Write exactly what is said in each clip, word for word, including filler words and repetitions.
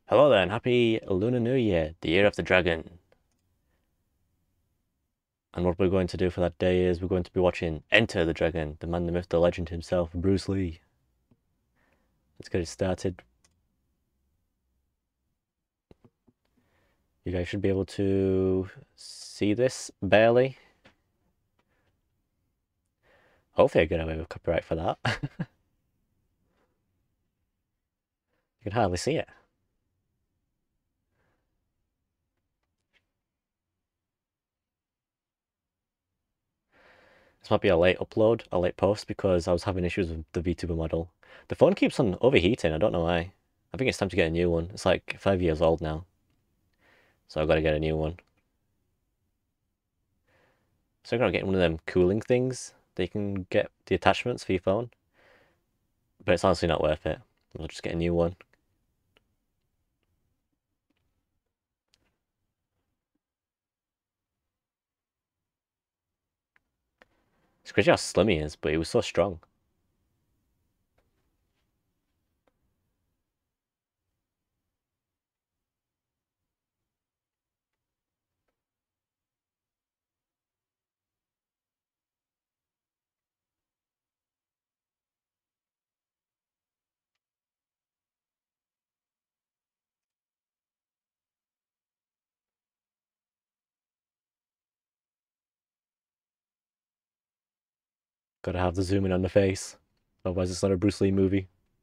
Hello there, and happy Lunar New Year, the Year of the Dragon. And what we're going to do for that day is we're going to be watching Enter the Dragon, the man, the myth, the legend himself, Bruce Lee. Let's get it started. You guys should be able to see this, barely. Hopefully I get away with copyright for that. You can hardly see it. This might be a late upload, a late post, because I was having issues with the VTuber model. The phone keeps on overheating, I don't know why. I think it's time to get a new one. It's like five years old now. So I've got to get a new one. So I'm gonna get one of them cooling things that you can get the attachments for your phone. But it's honestly not worth it. We'll just get a new one. It's crazy how slim he is, but he was so strong. Gotta have the zoom in on the face. Otherwise it's not a Bruce Lee movie.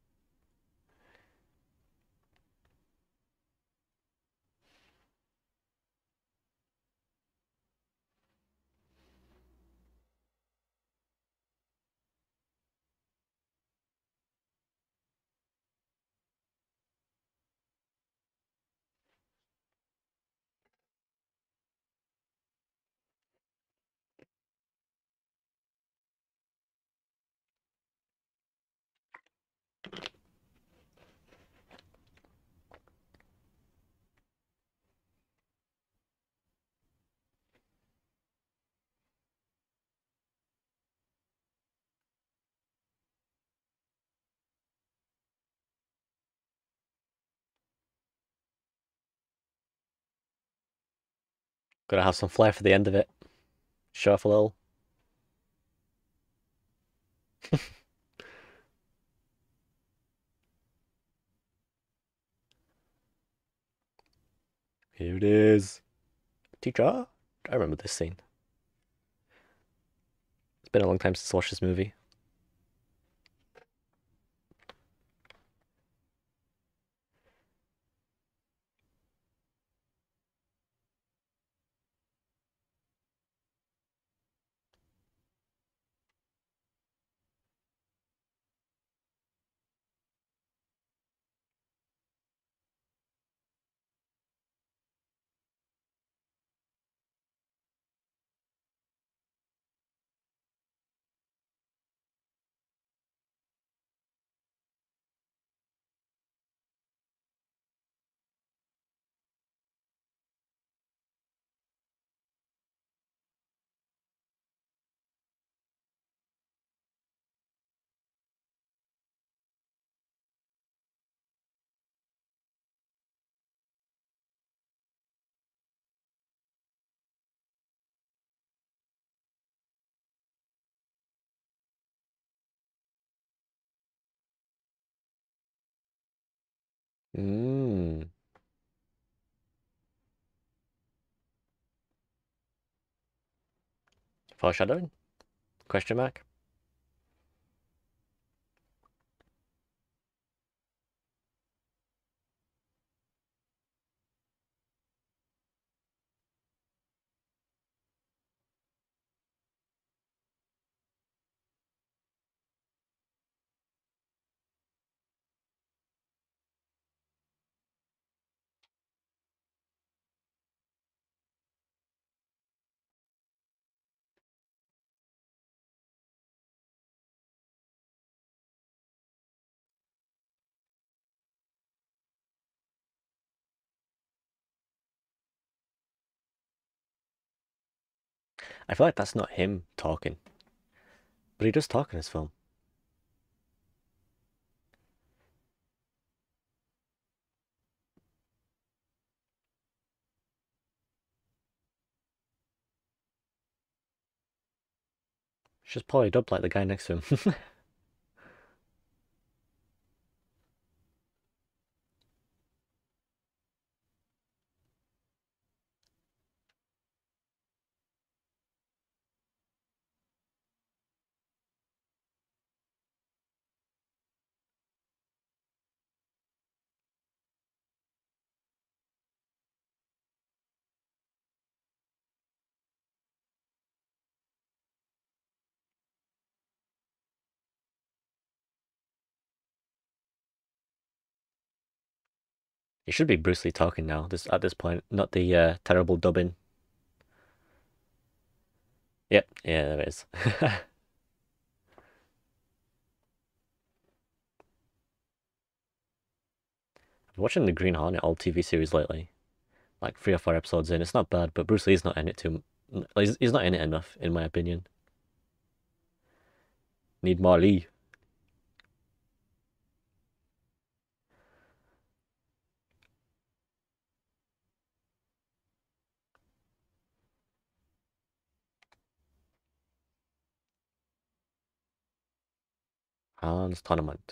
Gotta have some flair for the end of it. Show off a little. Here it is. Teacher? I remember this scene. It's been a long time since I watched this movie. Mmm. Foreshadowing? Question mark? I feel like that's not him talking. But he does talk in this film. She's probably dubbed like the guy next to him. It should be Bruce Lee talking now. This at this point, not the uh, terrible dubbing. Yep, yeah, there it is. I've been watching the Green Hornet old T V series lately, like three or four episodes in. It's not bad, but Bruce Lee's not in it too. He's, he's not in it enough, in my opinion. Need more Lee. Hans Tournament.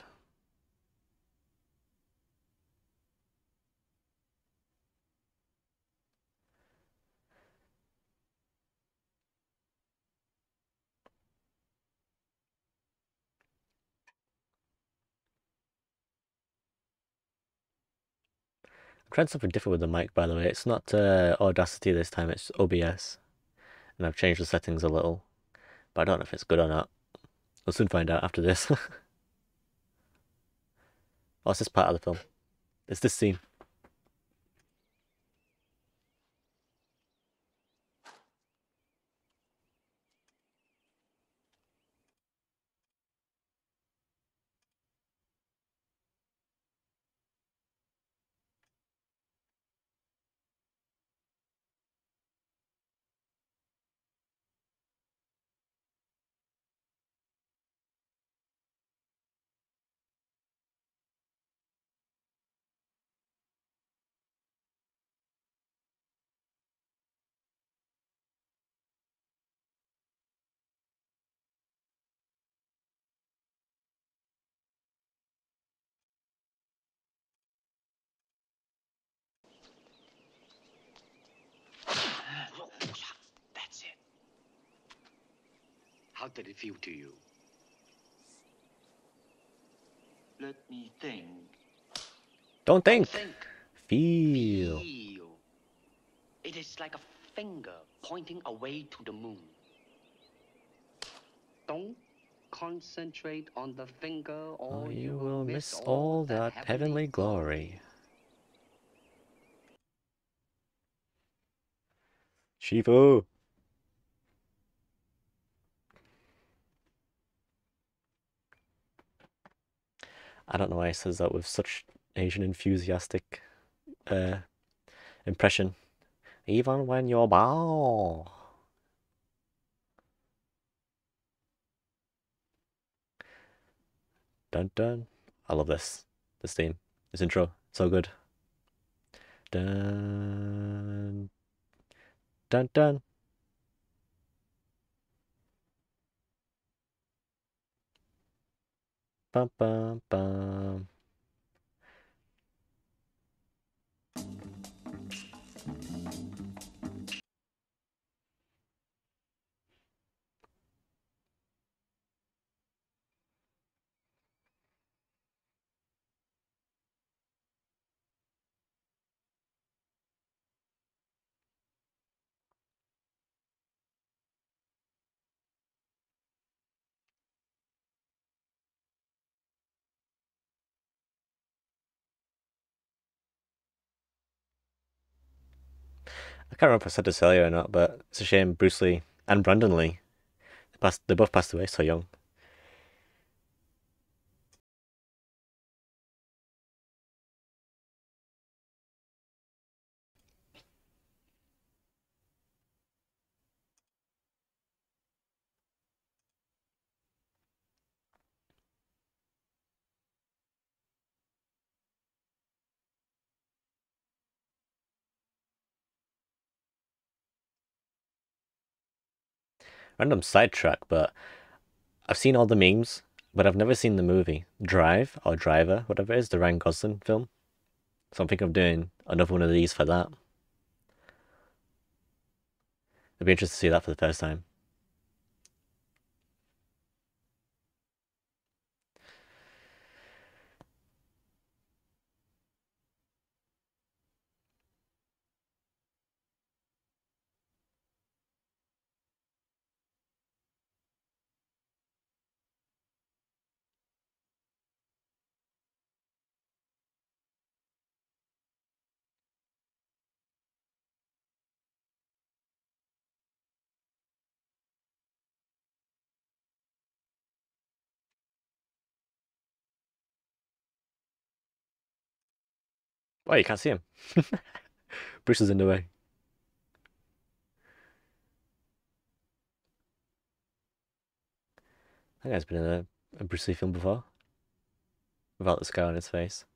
I'm trying something different with the mic, by the way. It's not uh, Audacity this time, it's O B S. And I've changed the settings a little. But I don't know if it's good or not. We'll soon find out after this. What's this part of the film? It's this scene. That's it. How did it feel to you? Let me think. Don't think. Don't think. Feel. Feel. It is like a finger pointing away to the moon. Don't concentrate on the finger, or Oh, you, you will miss all that heavenly glory. Shifu. I don't know why he says that with such Asian enthusiastic uh, impression. Even when you're bow. Dun dun. I love this. This theme. This intro. So good. Dun. Dun dun. Bum bum bum. I can't remember if I said this earlier or not, but it's a shame Bruce Lee and Brandon Lee, they, passed, they both passed away so young. Random sidetrack, but I've seen all the memes, but I've never seen the movie Drive or Driver, whatever it is, the Ryan Gosling film. So I'm thinking of doing another one of these for that. It'd be interesting to see that for the first time. Oh, you can't see him. Bruce is in the way. That guy's been in a, a Bruce Lee film before. Without the scar on his face.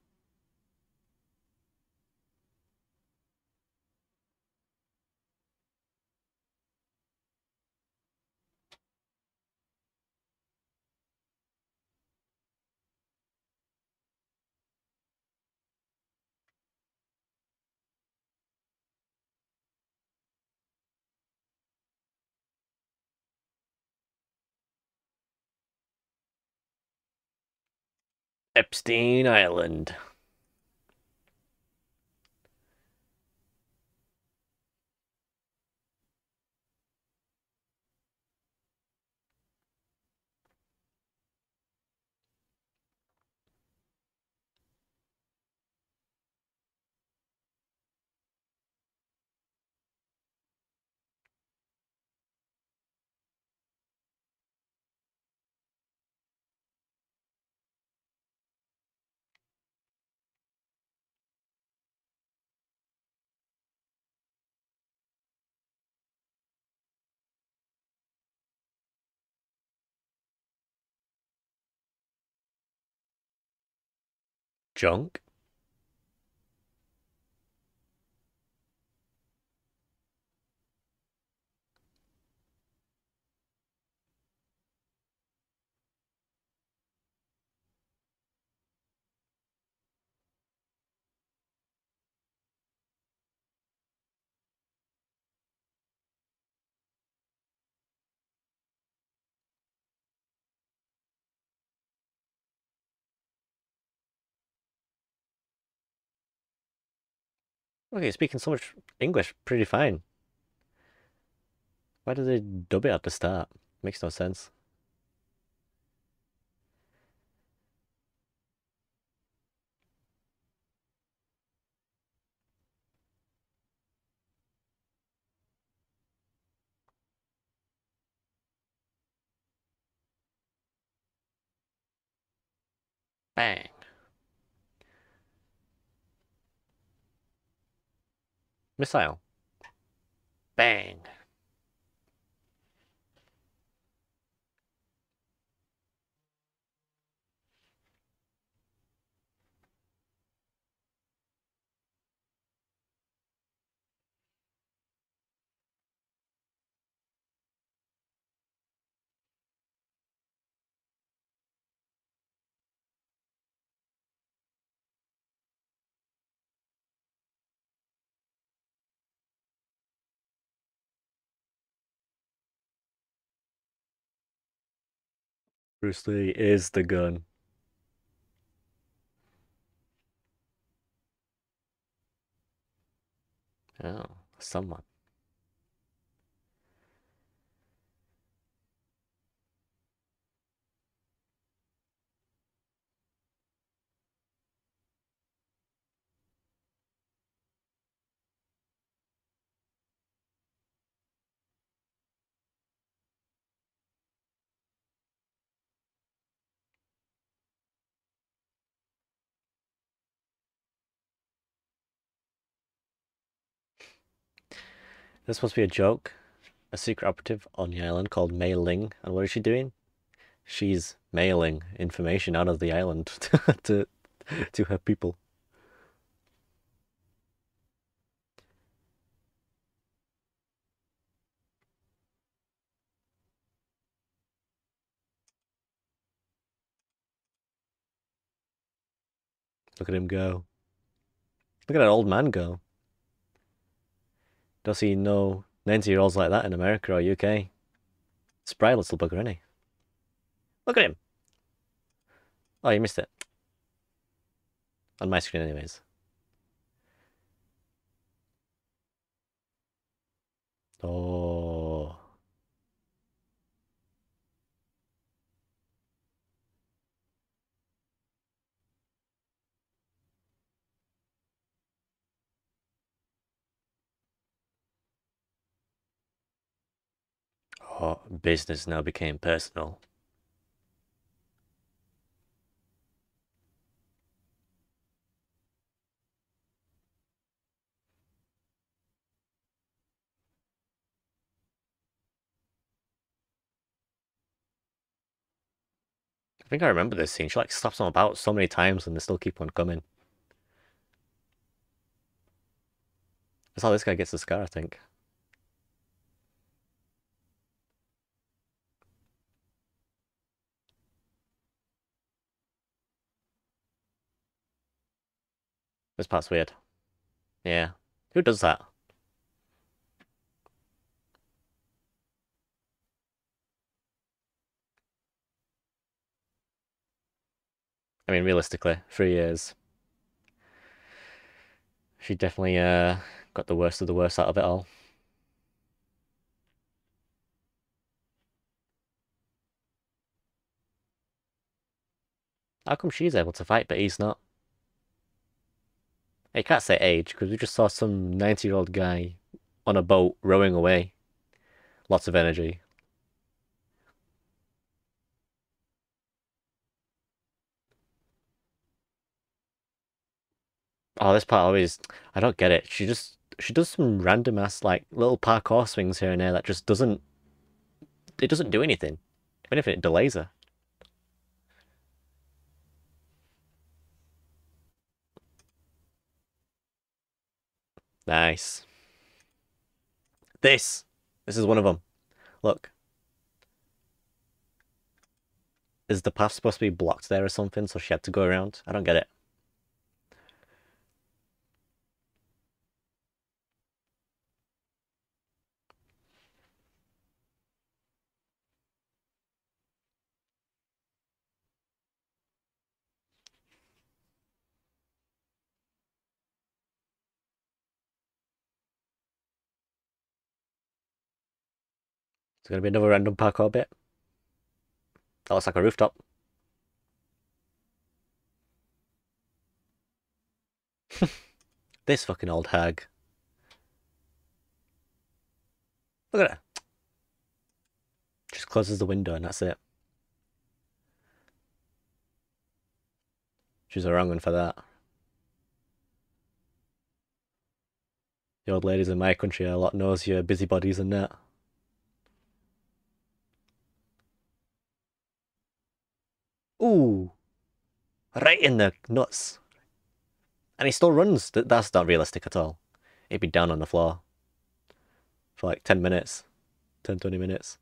Epstein Island. Junk? Okay, speaking so much English, pretty fine. Why did they dub it at the start? Makes no sense. Bang. Missile. Bang. Bruce Lee is the gun. Oh, someone. This supposed to be a joke. A secret operative on the island called Mei Ling. And what is she doing? She's mailing information out of the island to to her people. Look at him go. Look at that old man go. Don't see no ninety-year-olds like that in America or U K. Spry little bugger, isn't he? Look at him! Oh, you missed it. On my screen anyways. Oh. Oh, business now became personal. I think I remember this scene. She like slaps him about so many times and they still keep on coming. That's how this guy gets the scar, I think. This part's weird. Yeah. Who does that? I mean, realistically, three years. She definitely uh, got the worst of the worst out of it all. How come she's able to fight, but he's not? You can't say age, because we just saw some ninety-year-old guy on a boat rowing away. Lots of energy. Oh, this part always... I don't get it. She just... She does some random ass, like, little parkour swings here and there that just doesn't... It doesn't do anything. If anything, it delays her. Nice. This! This is one of them. Look. Is the path supposed to be blocked there or something, so she had to go around? I don't get it. It's gonna be another random parkour bit. That looks like a rooftop. This fucking old hag. Look at her. Just closes the window and that's it. She's a wrong one for that. The old ladies in my country are a lot nosier, busybodies than that. Ooh! Right in the nuts. And he still runs. That's not realistic at all. He'd be down on the floor for like ten minutes. ten, twenty minutes.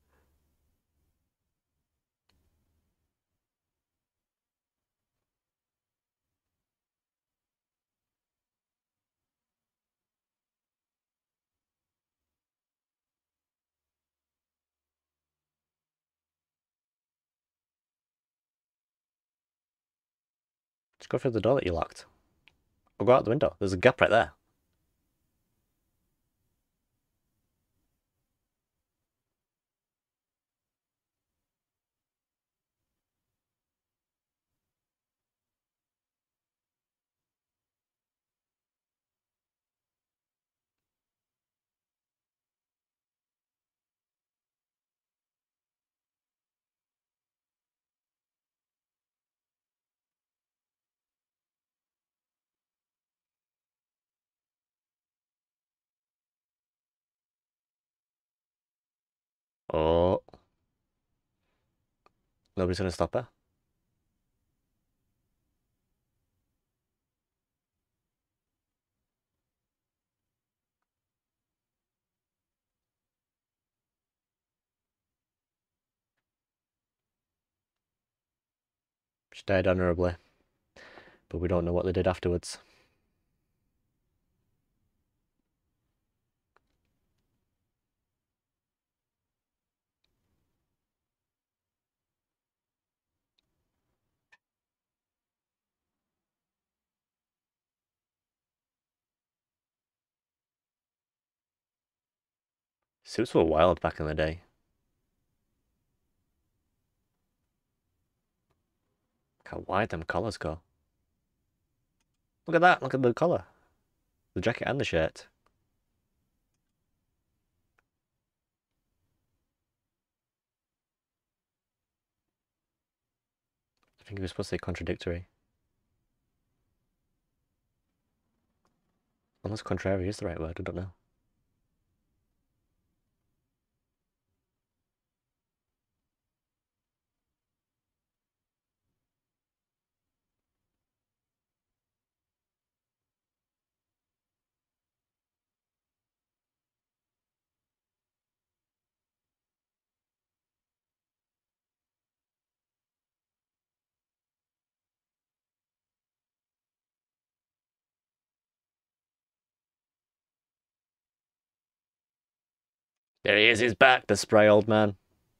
Just go through the door that you locked. Or go out the window. There's a gap right there. Oh. Nobody's gonna stop her. She died honorably. but we don't know what they did afterwards. Suits were wild back in the day. Look how wide them collars go. Look at that, look at the collar. The jacket and the shirt. I think it was supposed to say contradictory. Unless contrary is the right word, I don't know. There he is, he's back, the spry old man.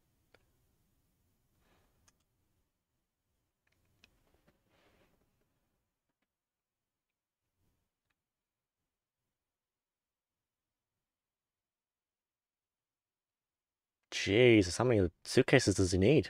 Jesus, how many suitcases does he need?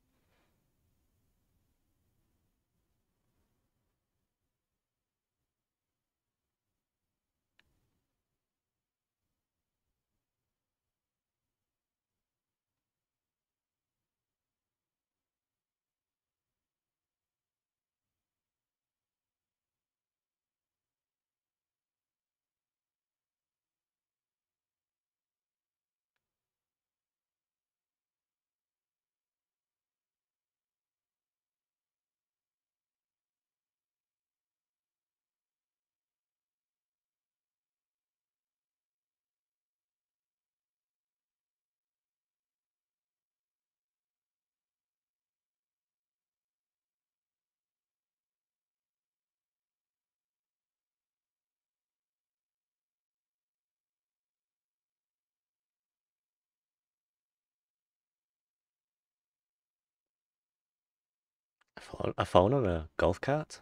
A phone, a phone on a golf cart?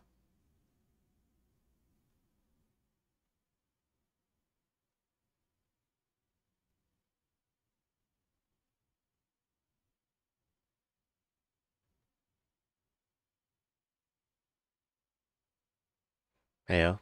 Heyo.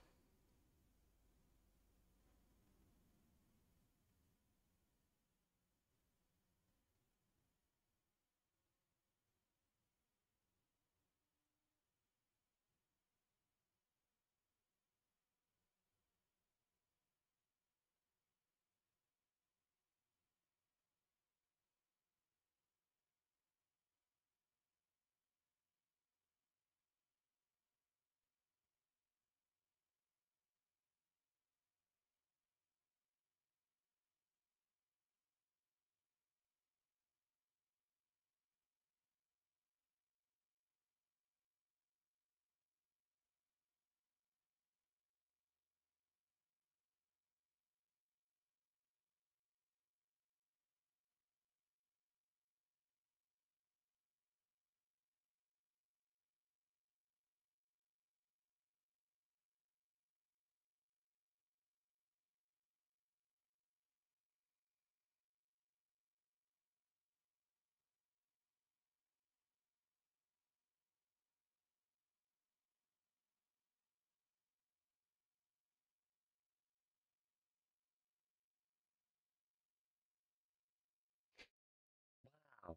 Wow.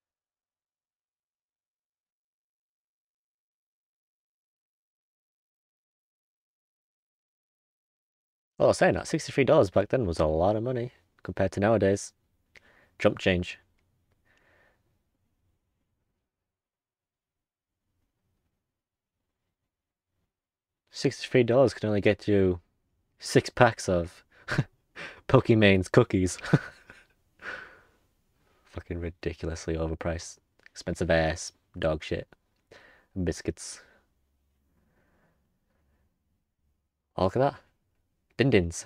Well, I was saying that sixty-three dollars back then was a lot of money compared to nowadays. Jump change. sixty-three dollars can only get you six packs of Pokemon's cookies. Fucking ridiculously overpriced. Expensive ass dog shit. Biscuits. Oh, look at that. Din dins.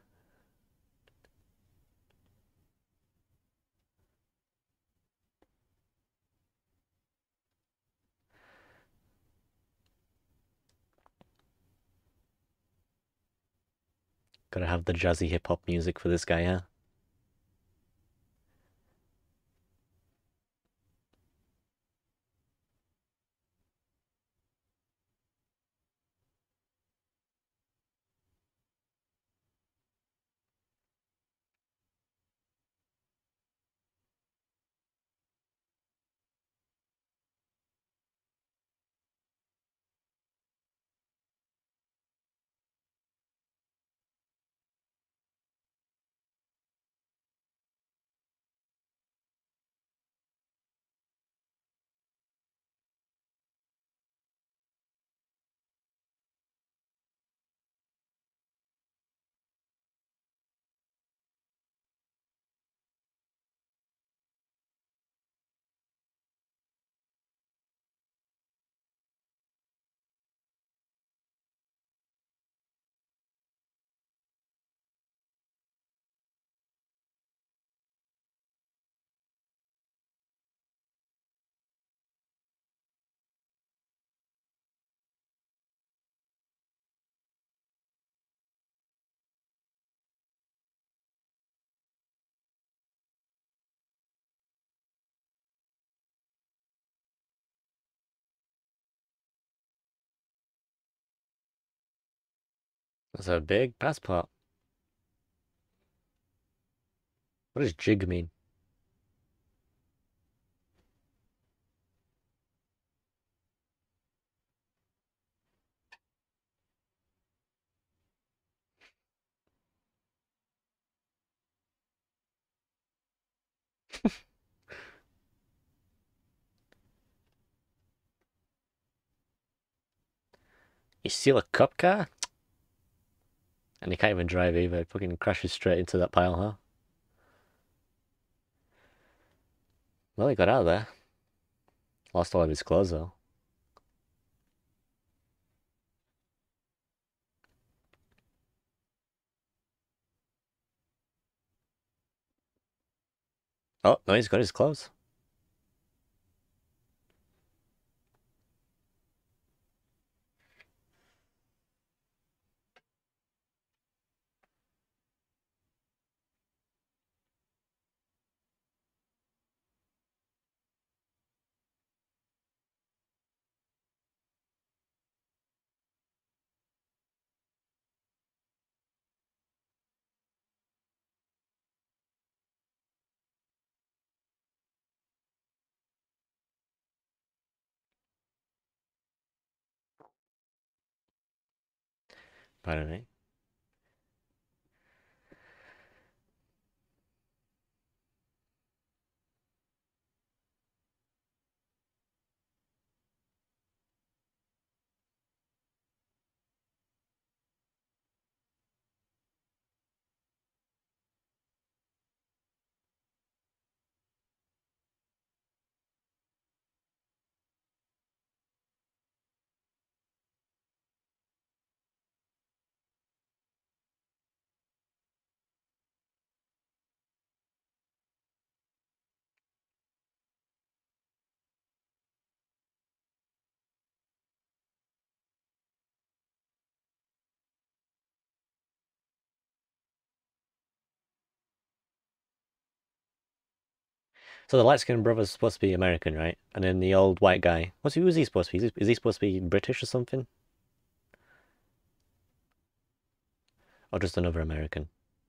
Gotta have the jazzy hip hop music for this guy, huh? That's a big passport. What does jig mean? You steal a cop car? And he can't even drive either. It fucking crashes straight into that pile, huh? Well, he got out of there. Lost all of his clothes, though. Oh, no, he's got his clothes. Pardon me. So the light-skinned brother's supposed to be American, right? And then the old white guy, what's who is he supposed to be? Is he, is he supposed to be British or something? Or just another American?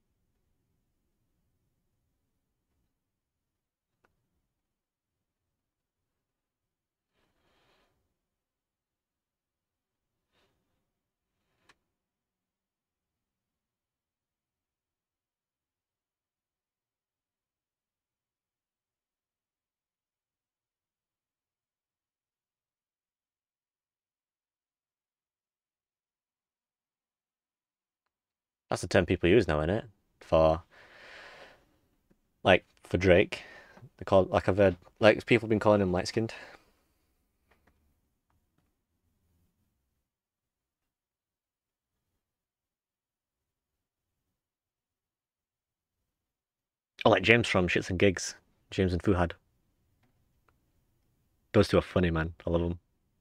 That's the term people use now, isn't it? For like for Drake, they call like I've heard like people have been calling him light-skinned. Oh, like James from Shits and Gigs. James and Fuhad. Those two are funny, man. I love them.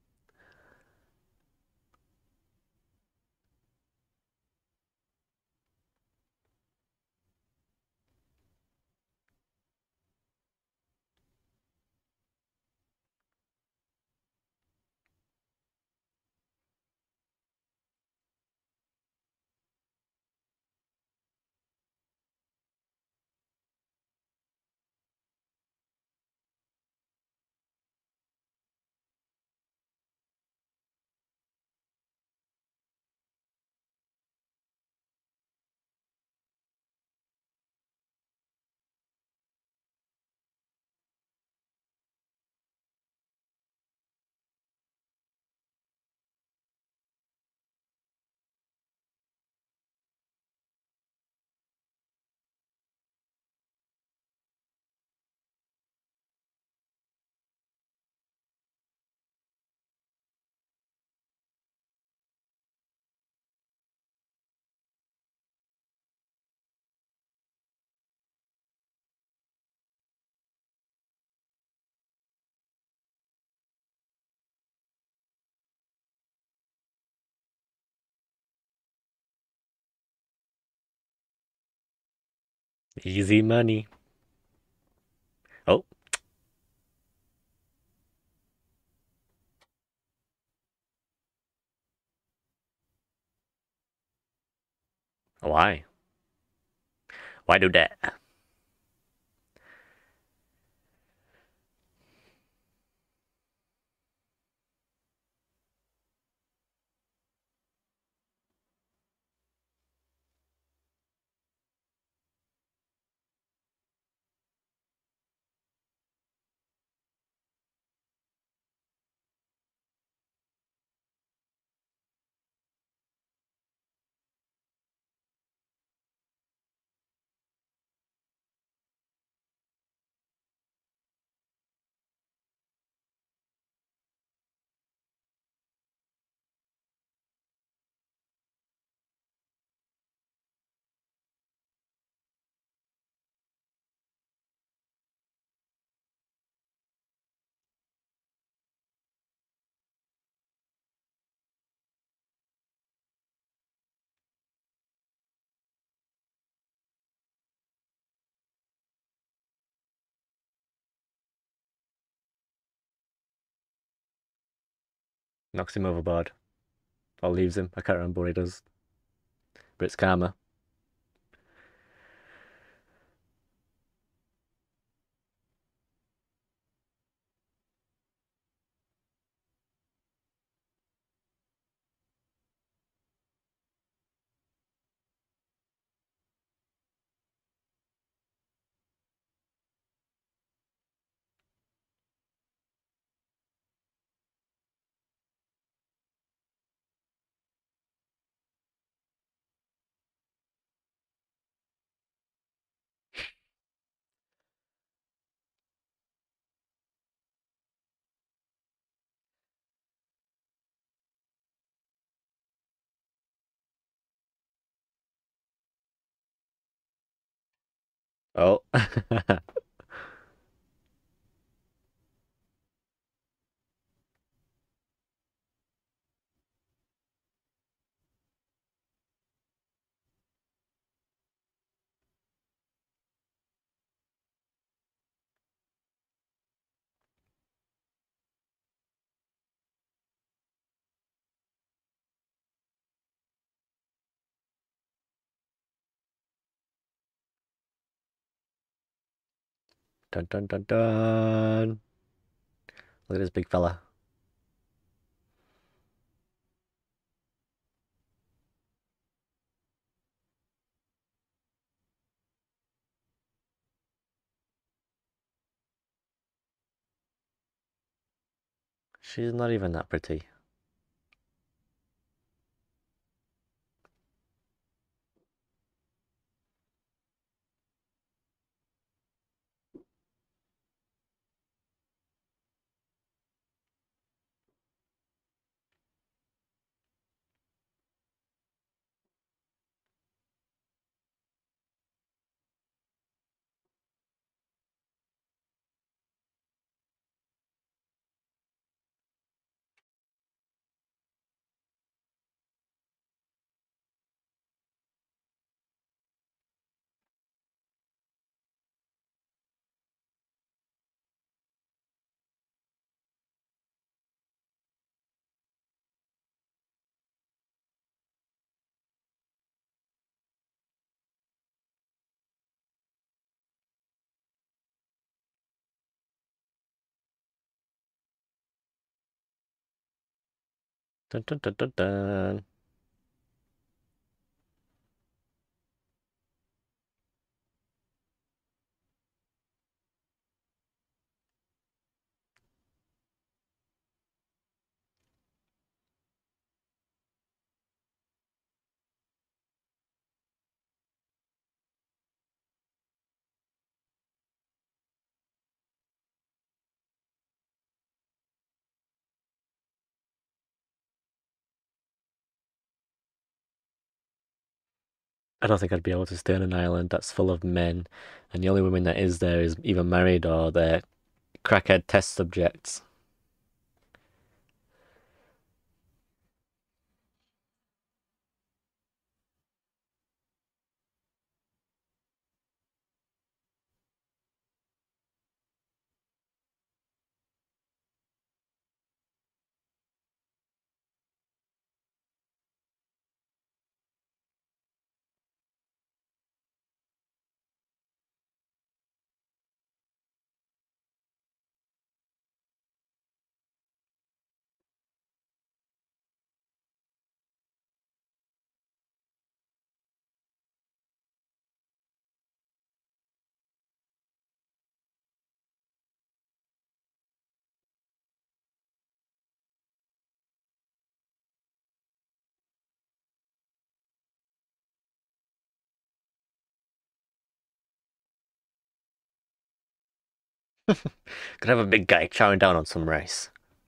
Easy money. Oh, why? Why do that? Knocks him overboard. Or leaves him. I can't remember what he does. But it's karma. Oh. Dun dun dun dun. Look at this big fella. She's not even that pretty. Dun dun dun dun dun. I don't think I'd be able to stay on an island that's full of men, and the only women that is there is either married or they're crackhead test subjects. Could have a big guy chowing down on some rice.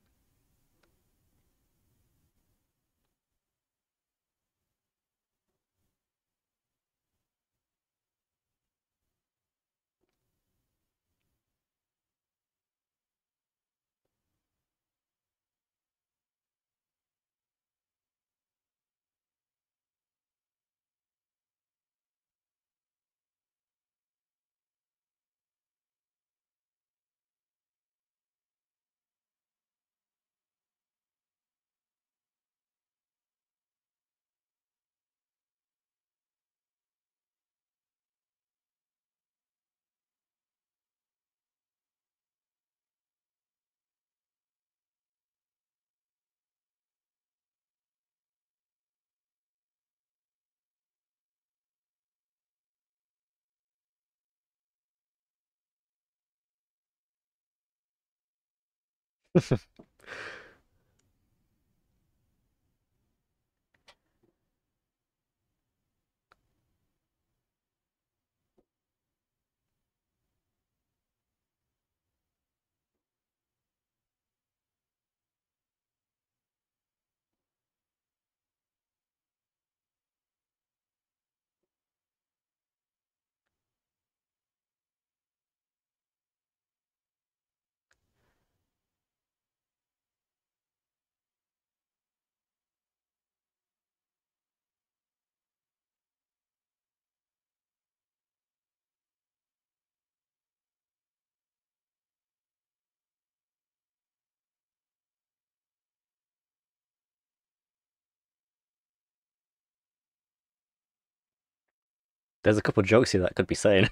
There's a couple jokes here that could be saying.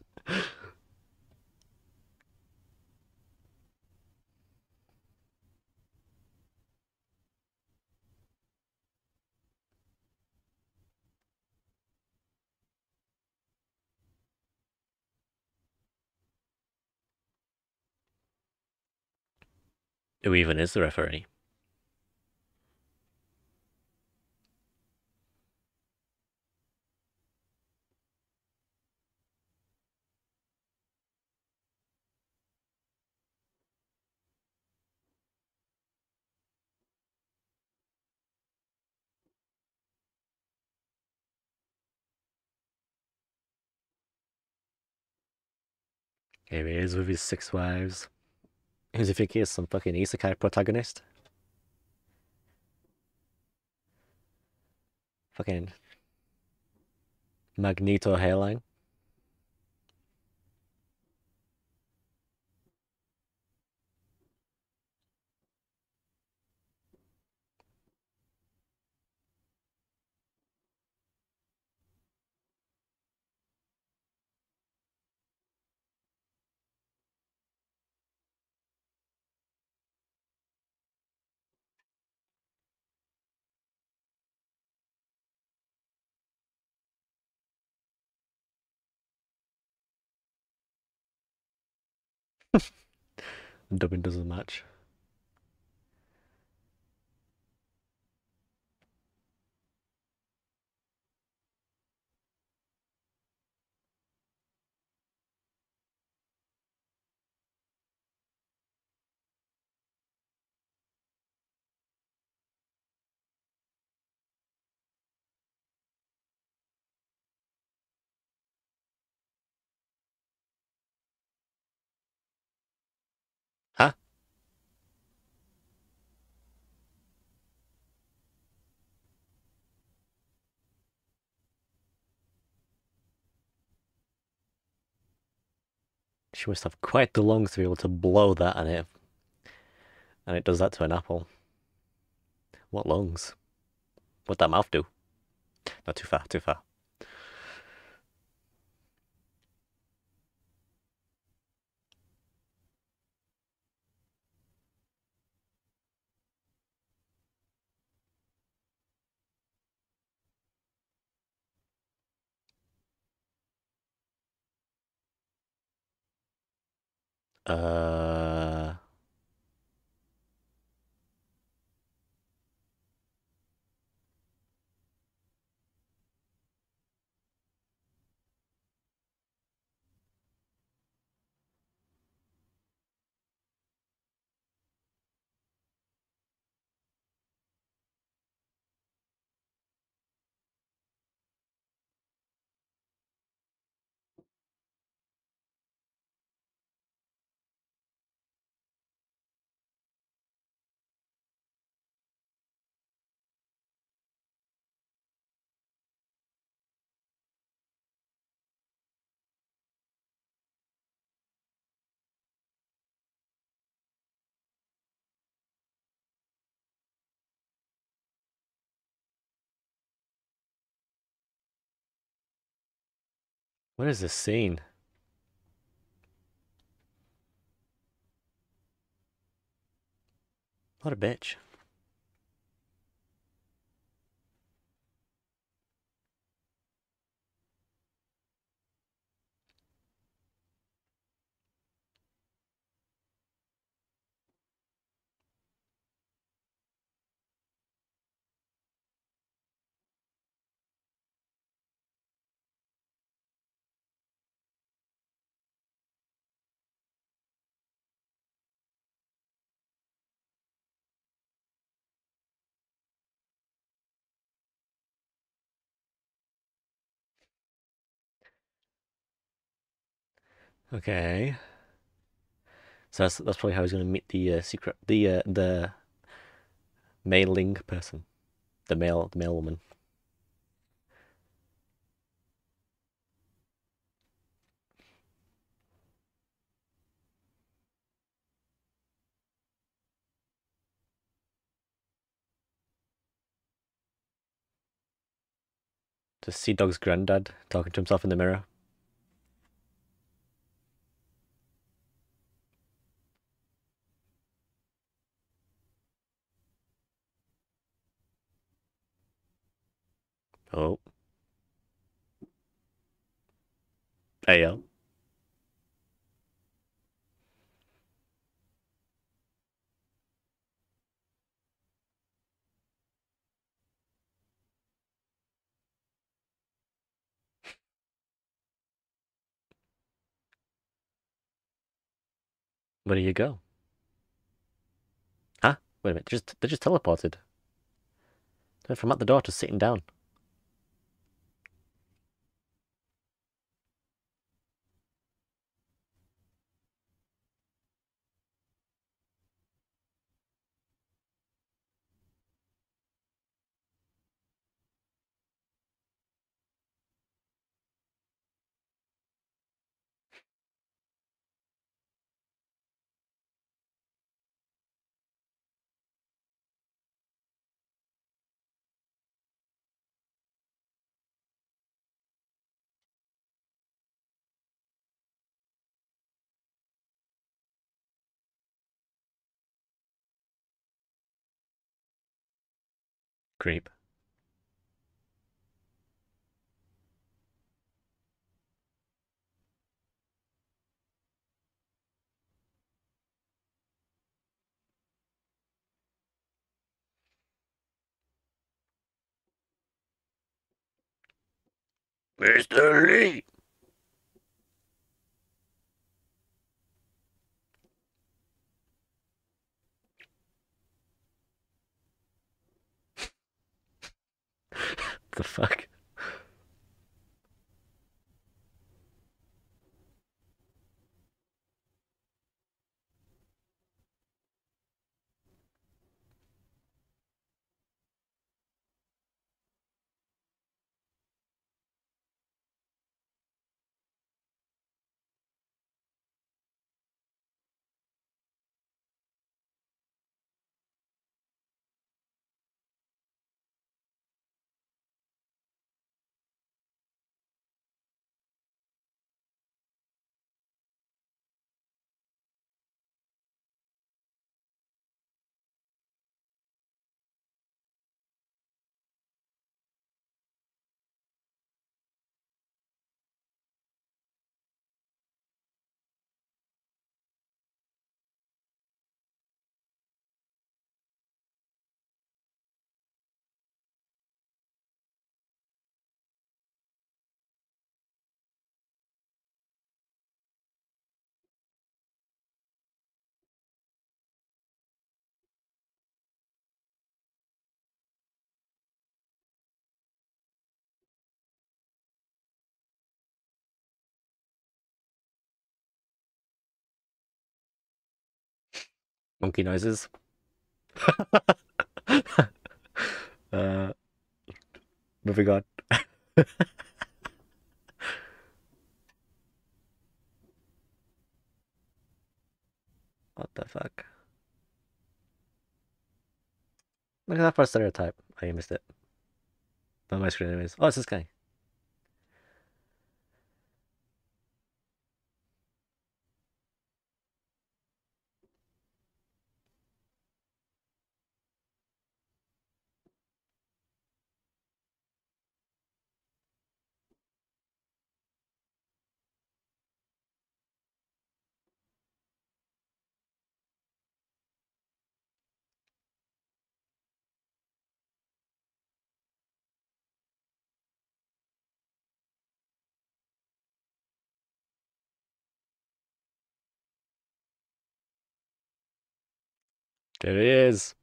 Who even is the referee? Here he is with his six wives. Who does he think he is? Some fucking isekai protagonist? Fucking Magneto hairline. Dubbing doesn't match. Huh? She must have quite the lungs to be able to blow that and it and it does that to an apple. What lungs? What'd that mouth do? Not too far, too far. Uh what is this scene? What a bitch. Okay. So that's that's probably how he's gonna meet the uh, secret the uh, the mailing person. The male the male woman. Just Sea Dog's granddad talking to himself in the mirror. Oh. Hey yo. Where do you go? Huh? Wait a minute, just they just teleported. They're from at the door to sitting down. Creep. Mister Lee! The fuck? Monkey noises. uh, moving on. What the fuck? Look at that first stereotype. I missed it. On my screen, anyways. Oh, it's this guy. There he is.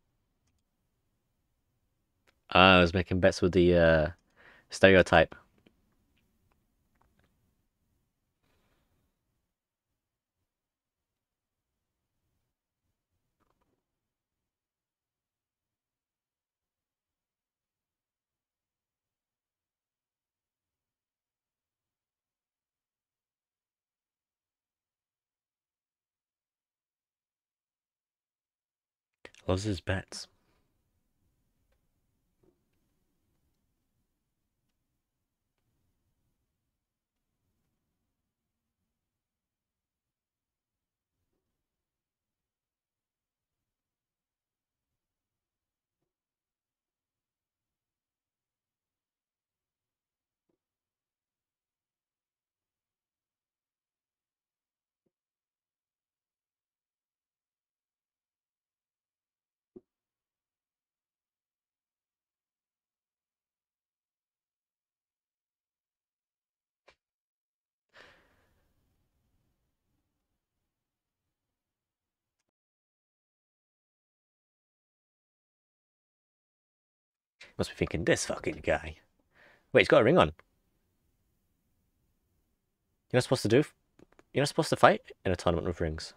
Ah, I was making bets with the uh, stereotype. Loves his bets. Must be thinking, this fucking guy. Wait, he's got a ring on. You're not supposed to do... You're not supposed to fight in a tournament with rings.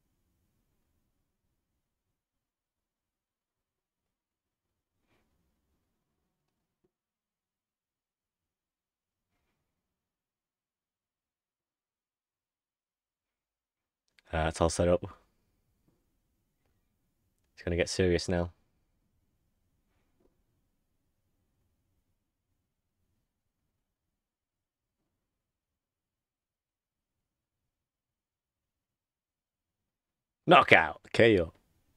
Uh, it's all set up. It's gonna get serious now. Knockout! K O.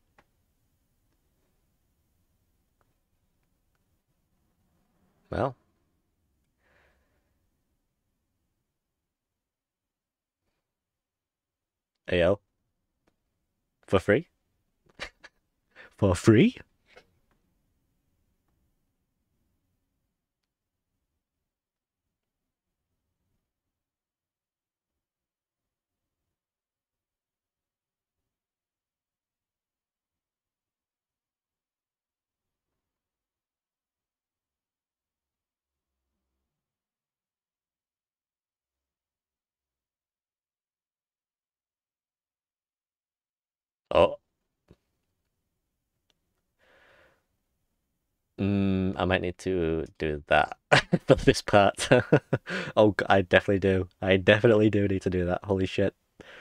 Well. Ayo. For free? For free? Oh, mm, I might need to do that for this part. Oh, I definitely do. I definitely do need to do that. Holy shit.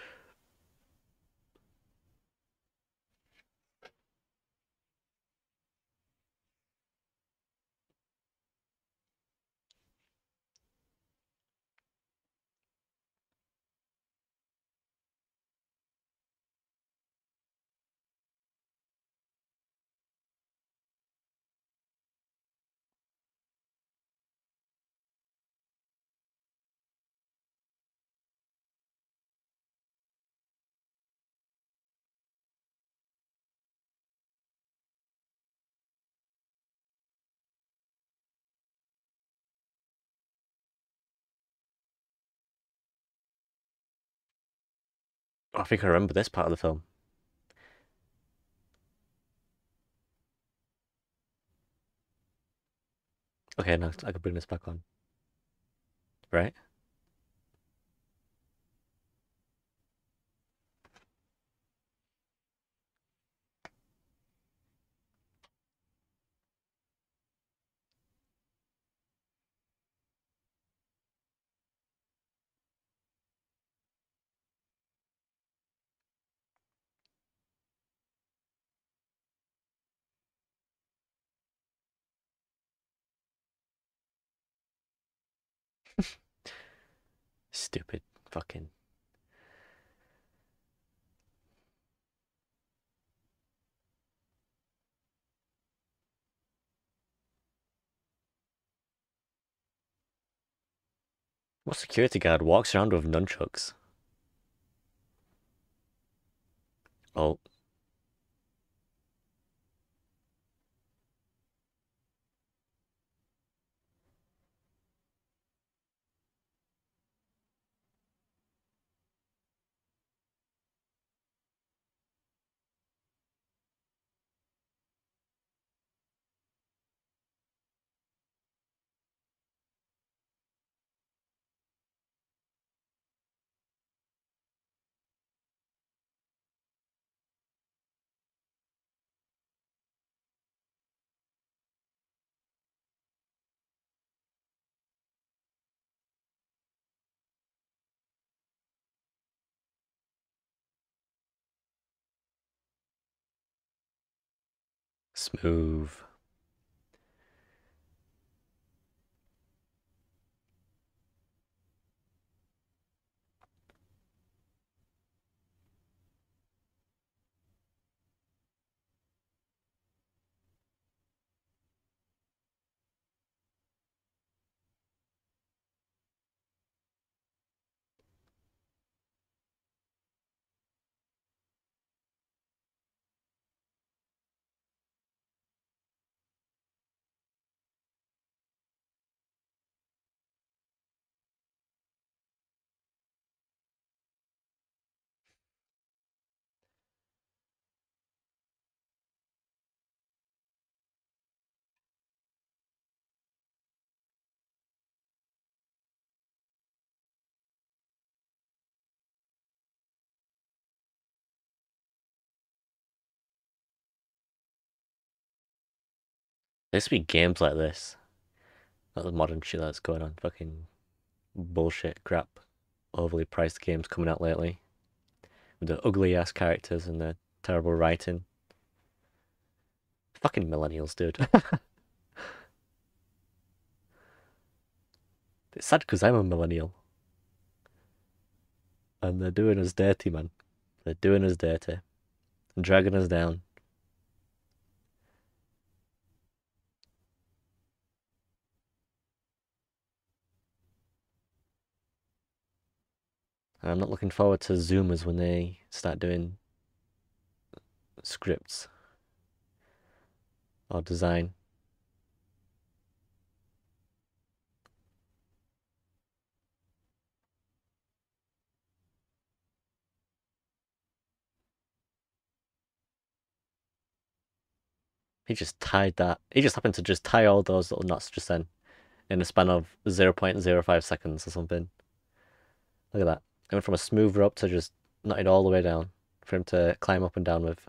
Oh, I think I remember this part of the film. Okay, now I can bring this back on. Right? Stupid fucking. What security guard walks around with nunchucks? Oh, smooth. There used to be games like this. Not the modern shit that's going on. Fucking bullshit crap. Overly priced games coming out lately. With the ugly ass characters and the terrible writing. Fucking millennials, dude. It's sad because I'm a millennial. And they're doing us dirty, man. They're doing us dirty. And dragging us down. And I'm not looking forward to Zoomers when they start doing scripts or design. He just tied that. He just happened to just tie all those little knots just then in a span of zero point zero five seconds or something. Look at that. It went from a smooth rope to just knotted all the way down. for him to climb up and down with.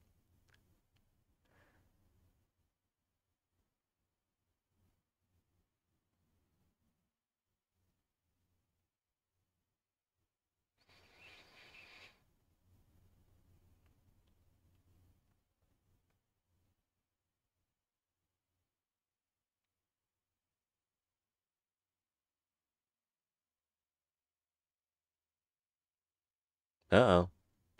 Uh-oh.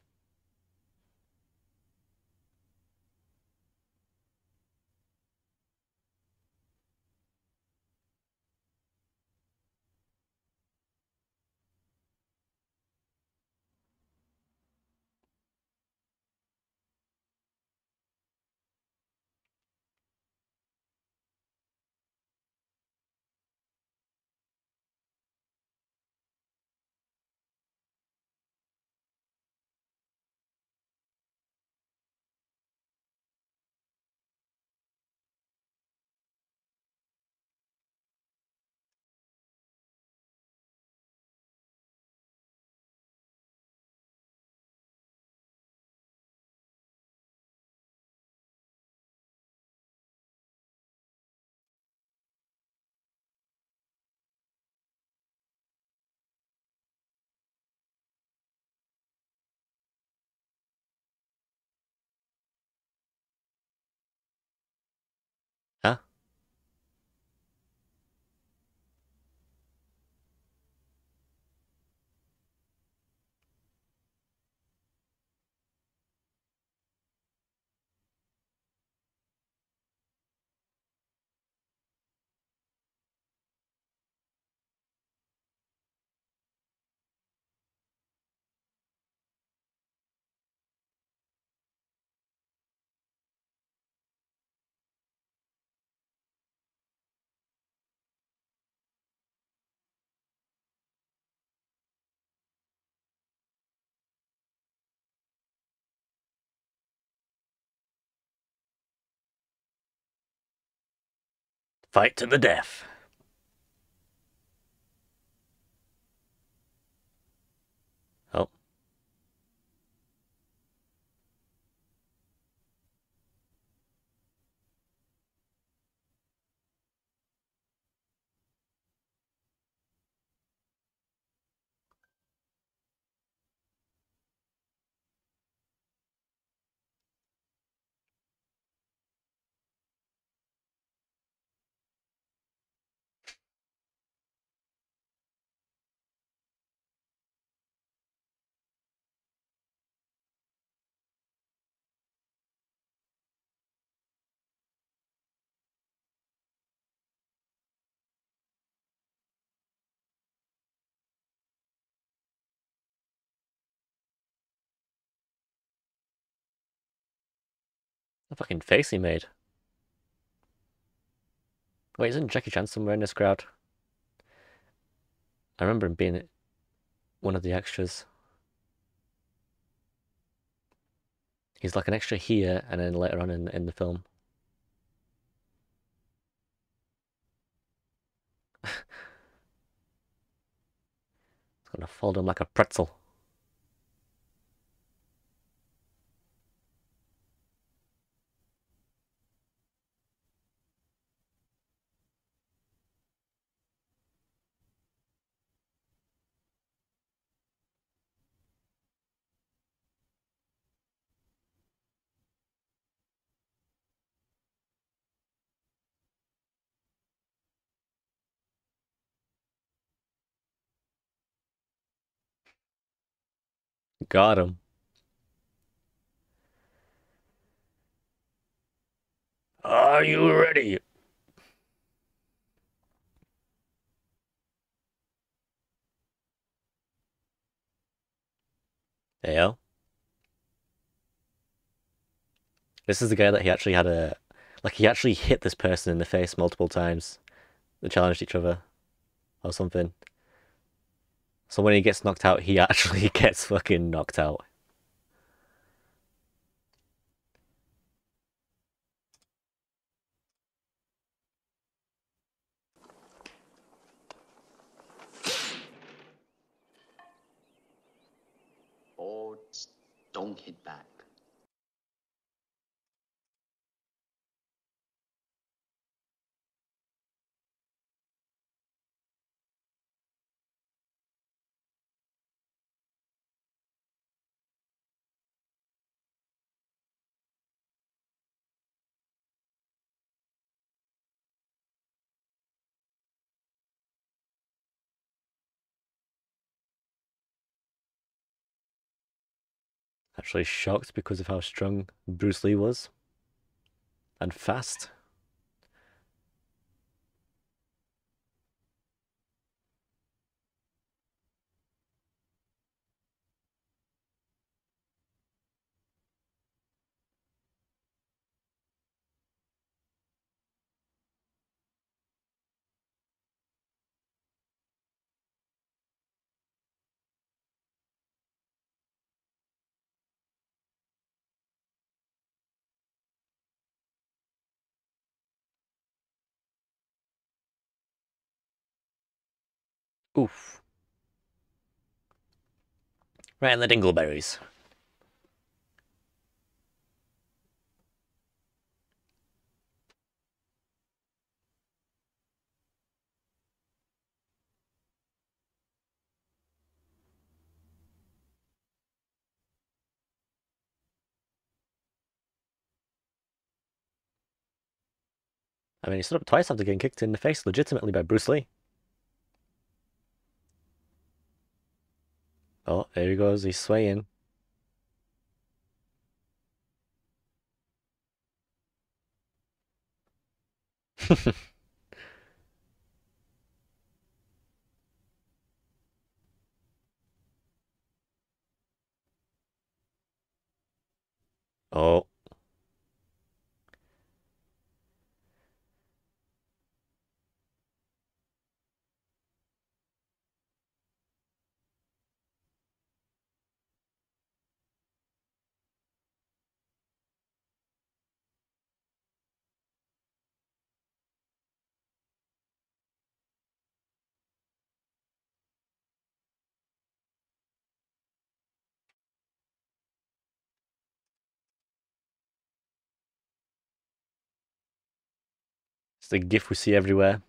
Huh? Fight to the death. Oh. The fucking face he made. Wait, isn't Jackie Chan somewhere in this crowd? I remember him being one of the extras. He's like an extra here and then later on in, in the film. It's gonna fold him like a pretzel. Got him. Are you ready? Yeah. This is the guy that he actually had a... Like, he actually hit this person in the face multiple times. They challenged each other. Or something. So when he gets knocked out, he actually gets fucking knocked out. Oh, Don't hit back. Actually shocked because of how strong Bruce Lee was. And fast. Oof. Right in the dingleberries. I mean, he stood up twice after getting kicked in the face legitimately by Bruce Lee. Oh, there he goes. He's swaying. Oh. It's the gif we see everywhere.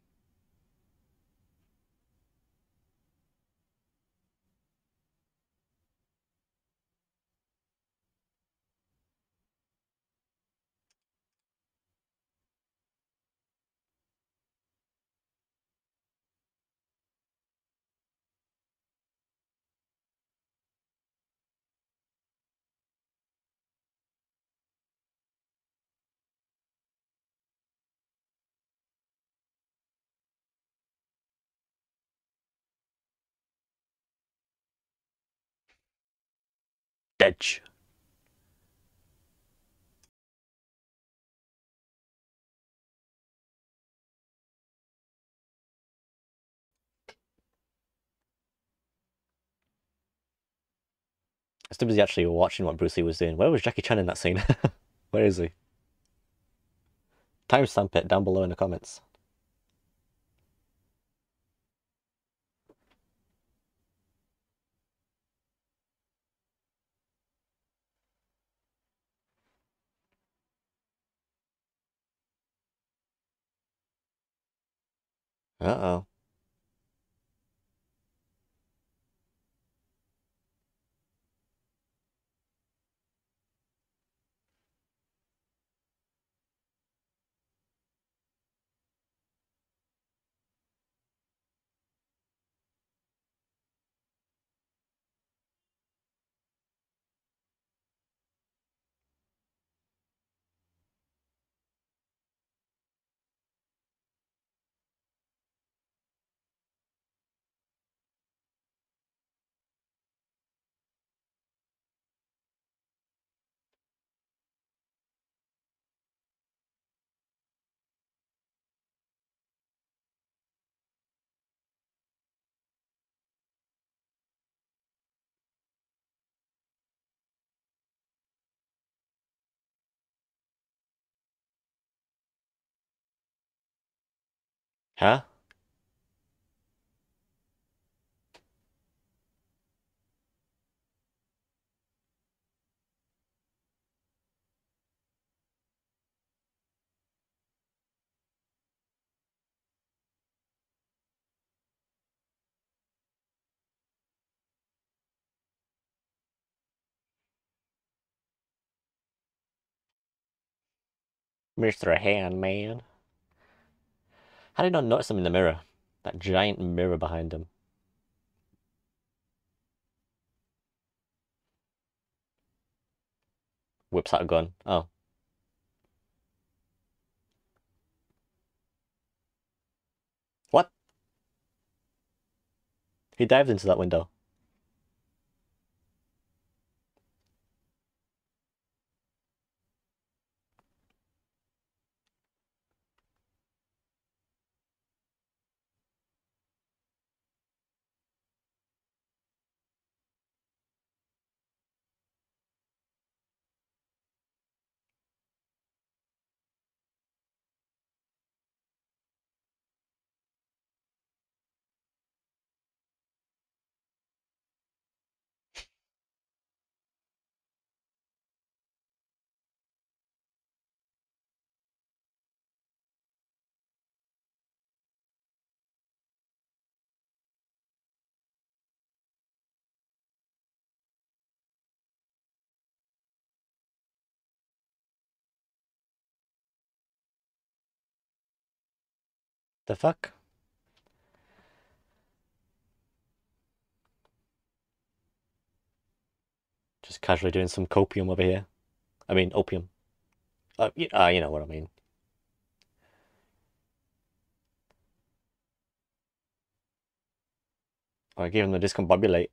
Dead. I was too busy actually watching what Bruce Lee was doing. Where was Jackie Chan in that scene? Where is he? Timestamp it down below in the comments. Uh-oh. Huh? Mister Handman. How did I not notice him in the mirror? That giant mirror behind him. Whips out a gun. Oh. What? He dived into that window. The fuck? Just casually doing some copium over here. I mean, opium. Uh, you, uh, you know what I mean. I gave him the discombobulate.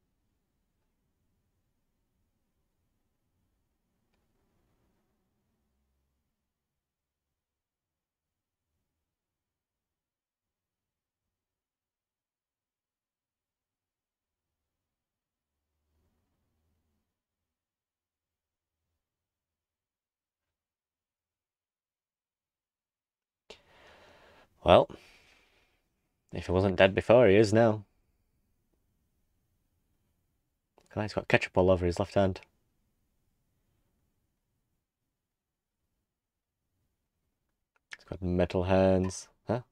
Well, if he wasn't dead before, he is now. God, he's got ketchup all over his left hand. He's got metal hands. Huh?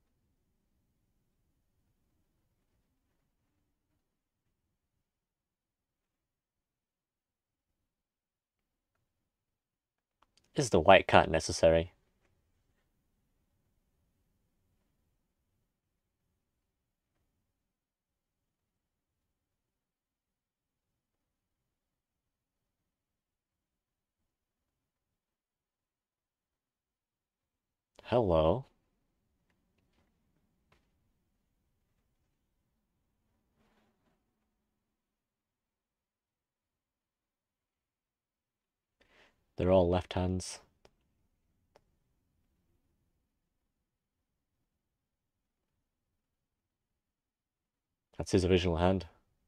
Is the white cat necessary? Hello. They're all left hands. That's his original hand.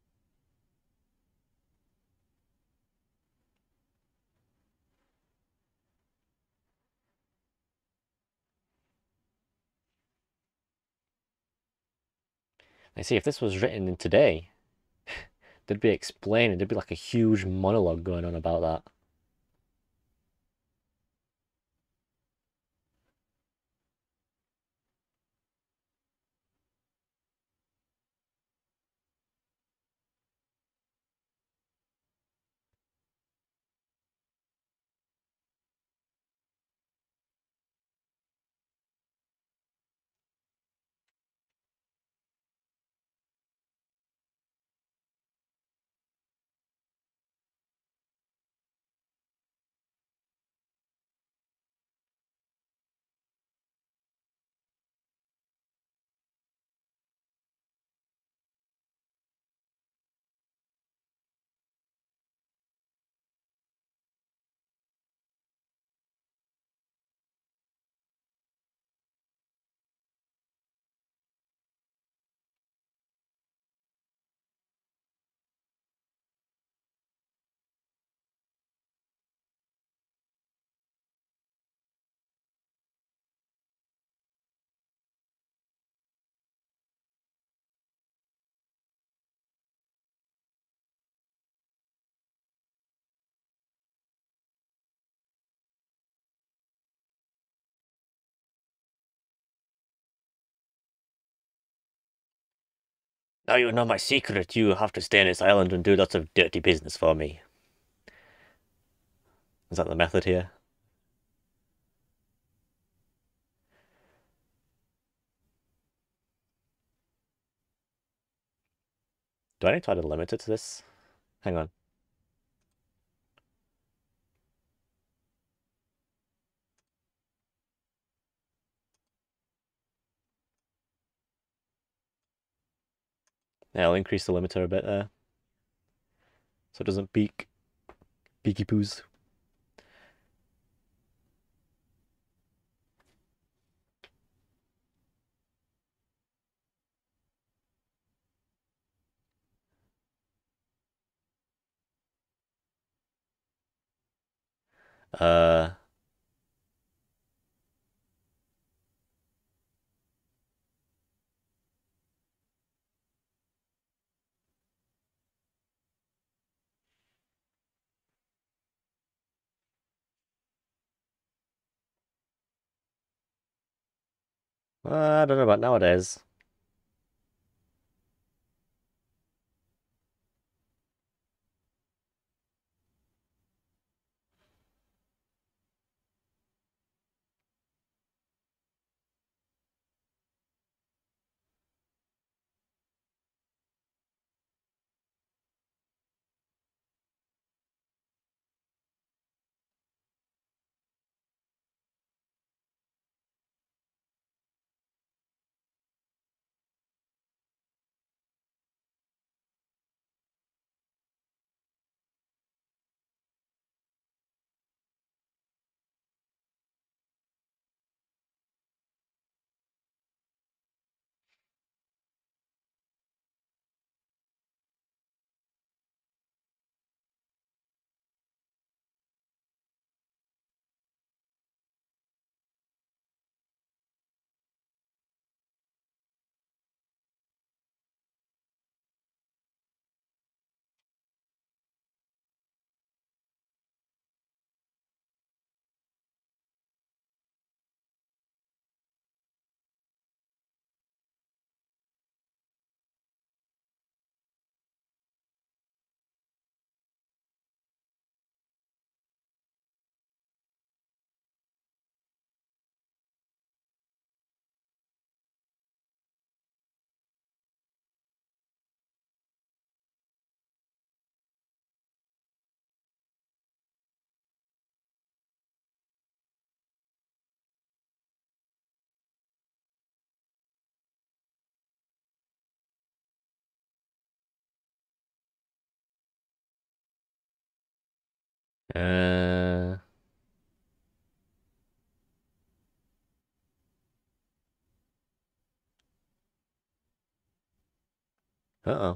I see, if this was written in today, they'd be explaining, there'd be like a huge monologue going on about that. Now you know my secret. You have to stay on this island and do lots of dirty business for me. Is that the method here? Do I need to add a limiter to this? Hang on. Yeah, I'll increase the limiter a bit there. So it doesn't peak. Peaky poos. Uh... I don't know about nowadays. Uh... Uh-oh.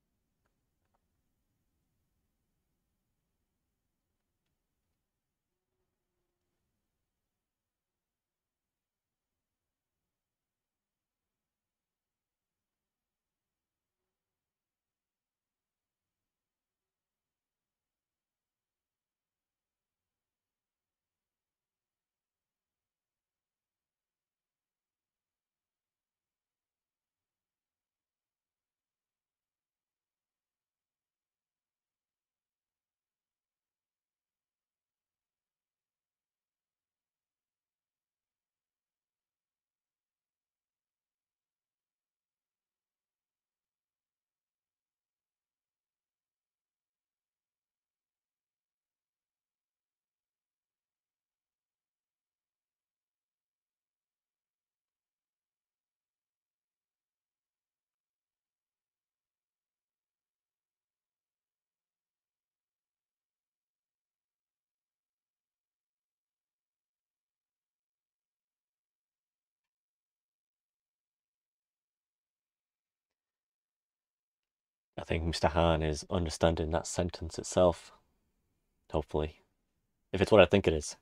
I think Mister Han is understanding that sentence itself. Hopefully. If it's what I think it is.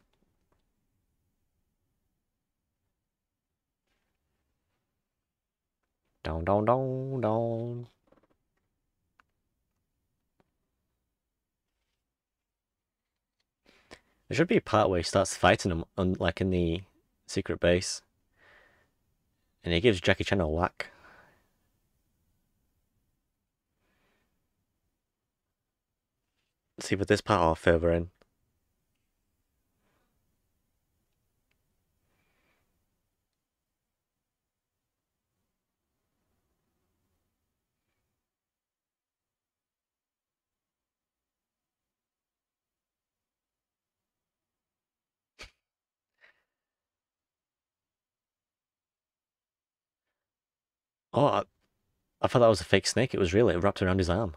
Down, down, down, down. There should be a part where he starts fighting him, on, like in the secret base. And he gives Jackie Chan a whack. See, with this part or further in. Oh, I, I thought that was a fake snake. It was real. It wrapped around his arm.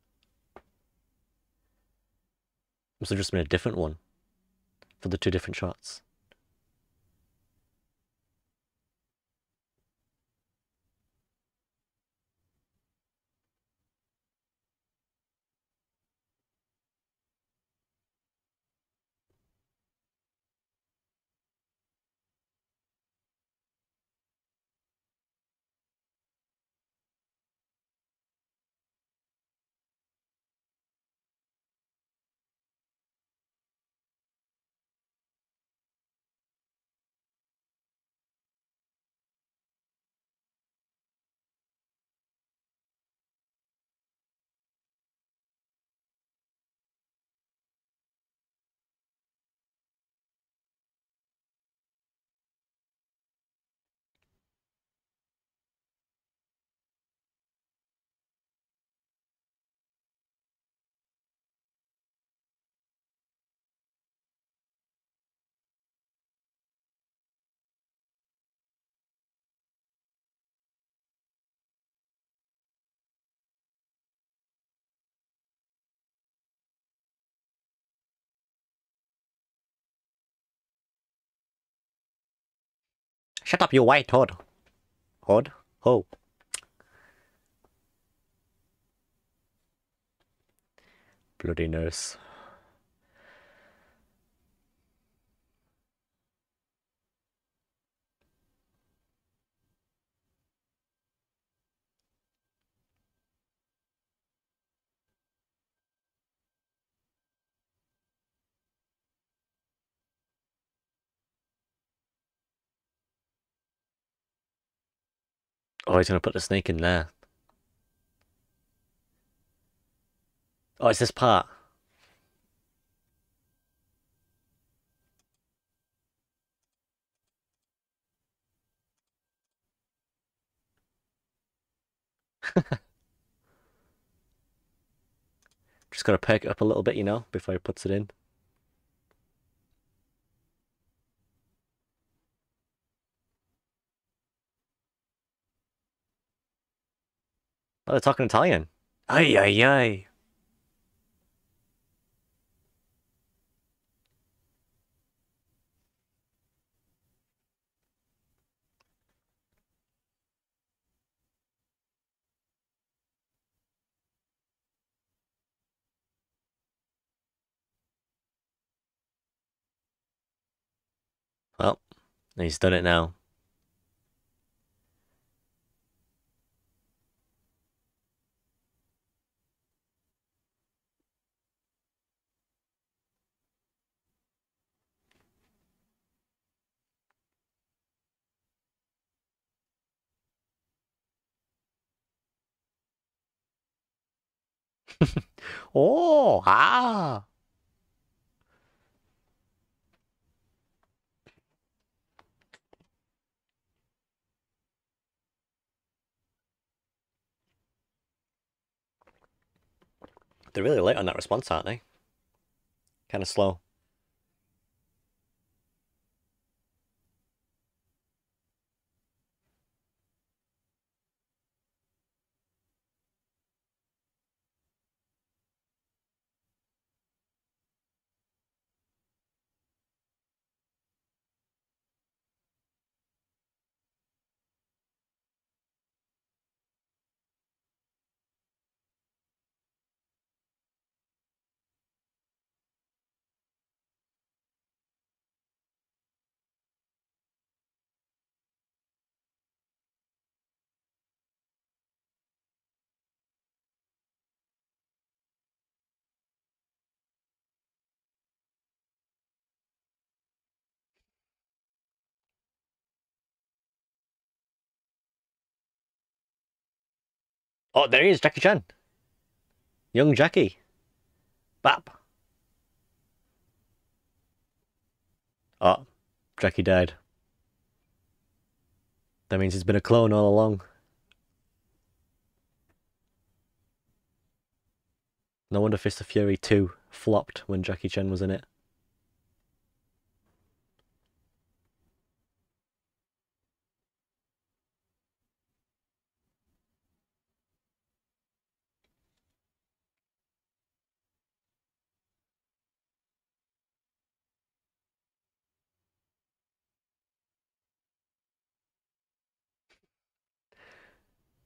Must have just been a different one for the two different shots. Shut up, you white Hod. Hod? Ho. Bloody nurse. Oh, he's gonna put the snake in there. Oh, it's this part. Just gotta perk it up a little bit, you know, before he puts it in. Oh, they're talking Italian. Ay, ay, ay. Well, he's done it now. Oh, ah. They're really late on that response, aren't they? Kind of slow. Oh, there he is, Jackie Chan. Young Jackie. Bap. Oh, Jackie died. That means he's been a clone all along. No wonder Fist of Fury two flopped when Jackie Chan was in it.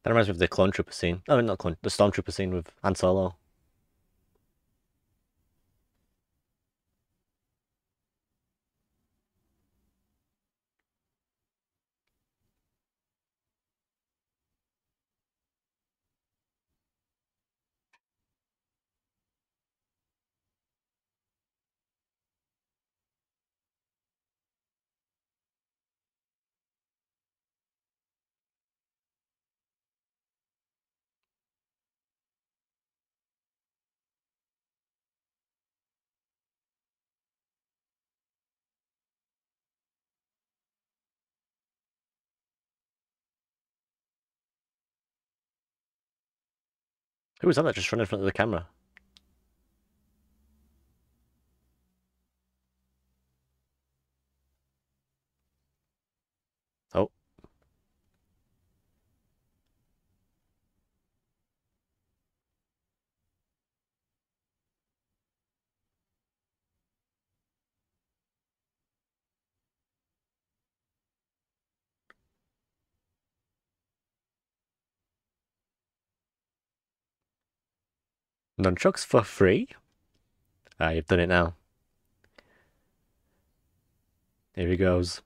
That reminds me of the Clone Trooper scene. Oh, not Clone, the Stormtrooper scene with Han Solo. Who was that that just ran in front of the camera? Oh. Nunchucks for free? Ah, you've done it now. Here he goes.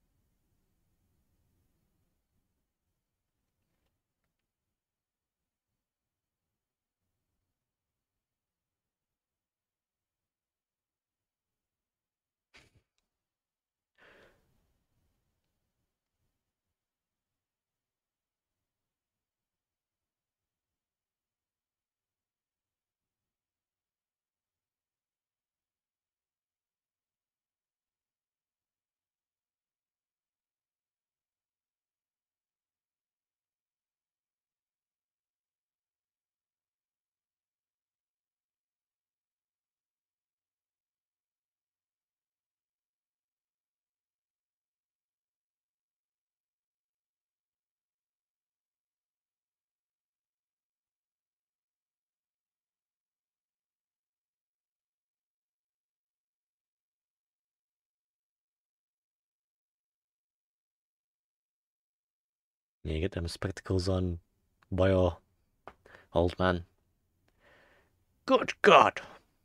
Yeah, you get them spectacles on, boy, old man. Good God!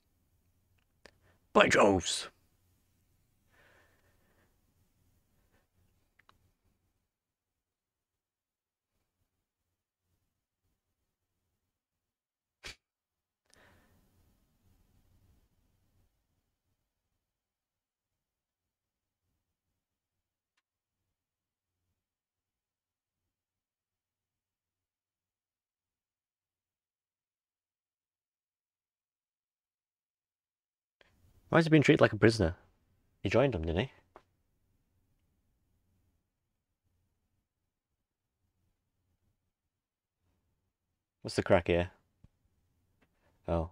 By Joves! Why is he being treated like a prisoner? He joined them, didn't he? What's the crack here? Oh.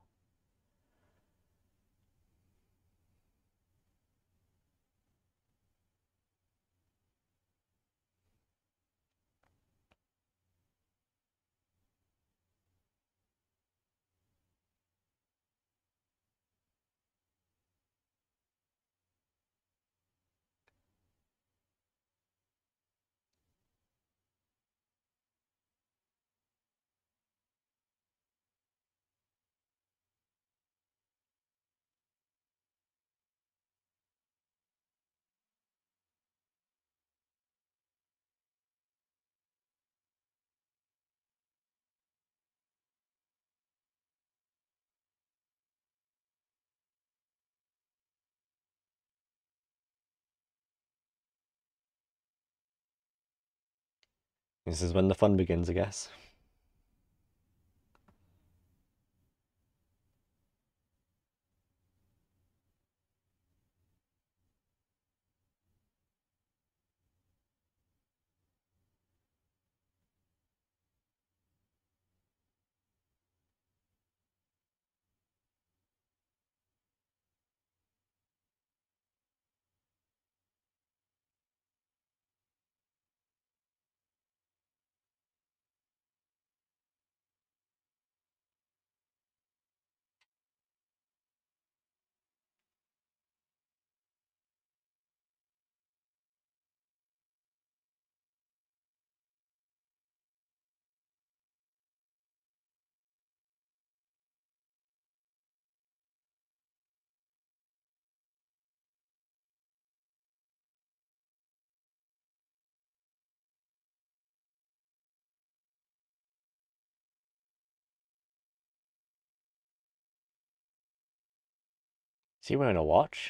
This is when the fun begins, I guess. Is he wearing a watch?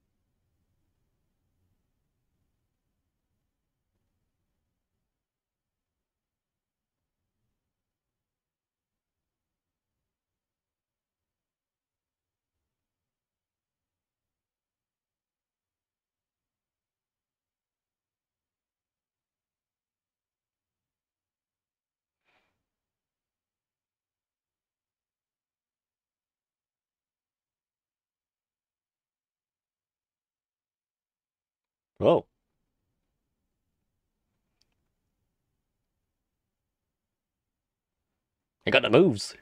Whoa. He got the moves.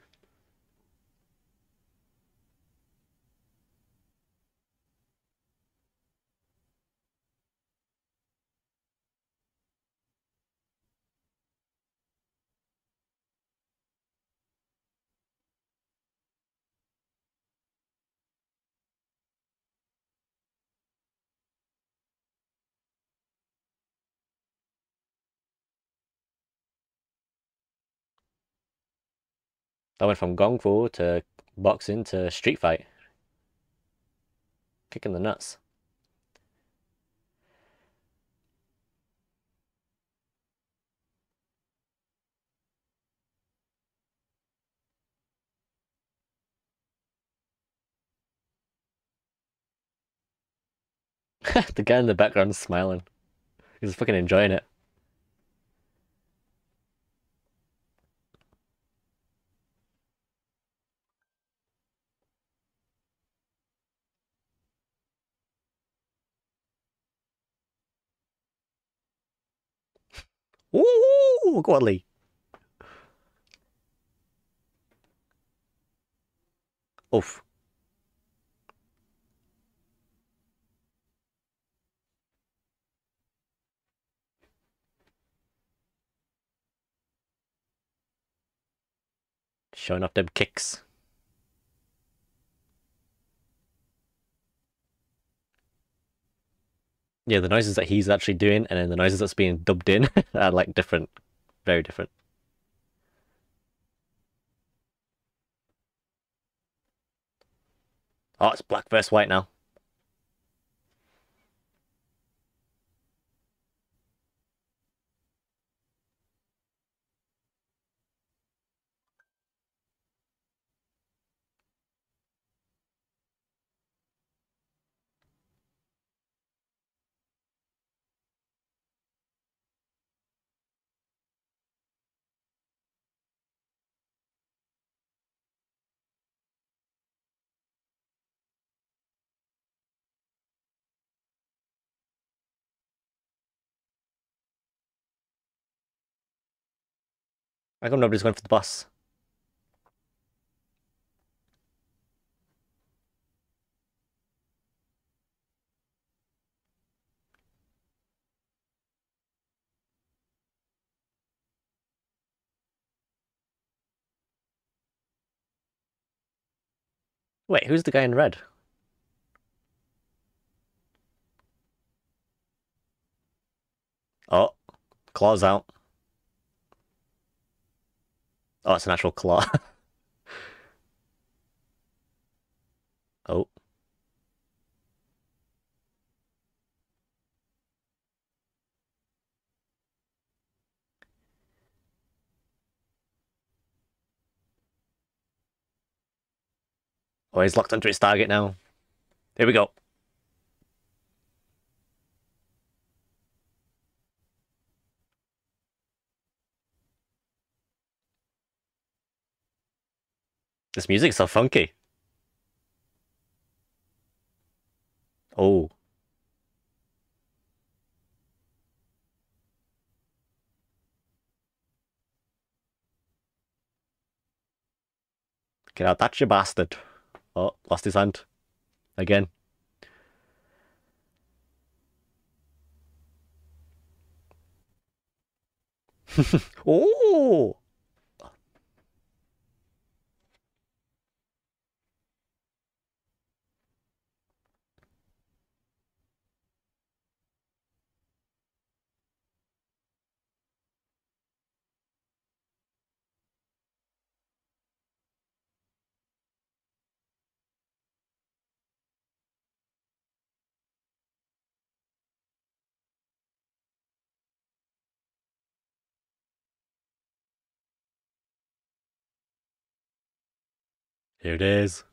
That went from Gong Fu to boxing to street fight. Kicking the nuts. The guy in the background is smiling. He's fucking enjoying it. Ooh, go on, Lee. Oof. Showing off them kicks. Yeah, the noises that he's actually doing and then the noises that's being dubbed in are like different. Very different. Oh, it's black versus white now. How come nobody's going for the boss? Wait, who's the guy in red? Oh, claws out. Oh, it's an actual claw. Oh. Oh, he's locked onto his target now. Here we go. This music's so funky. Oh. Get out that you bastard. Oh, lost his hand. Again. Oh! Here it is.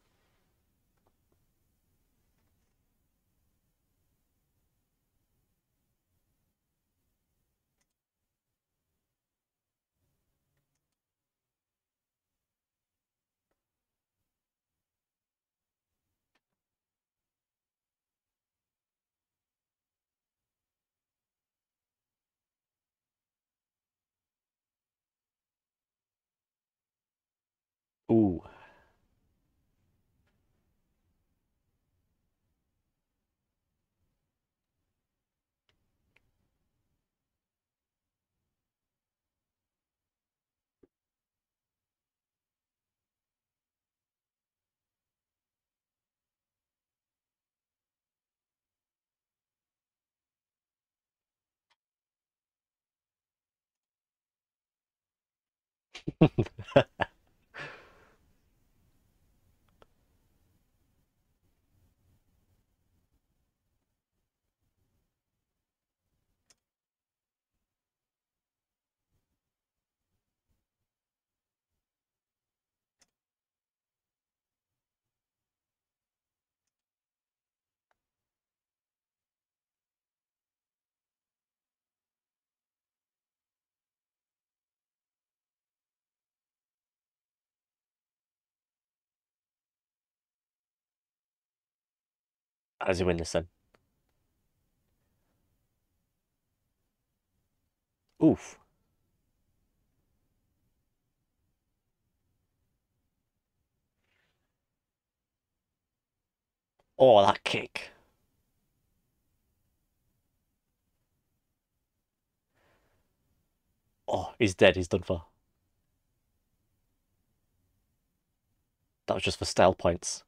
Ooh. As you win this then. Oof. Oh, that kick. Oh, he's dead. He's done for. That was just for style points.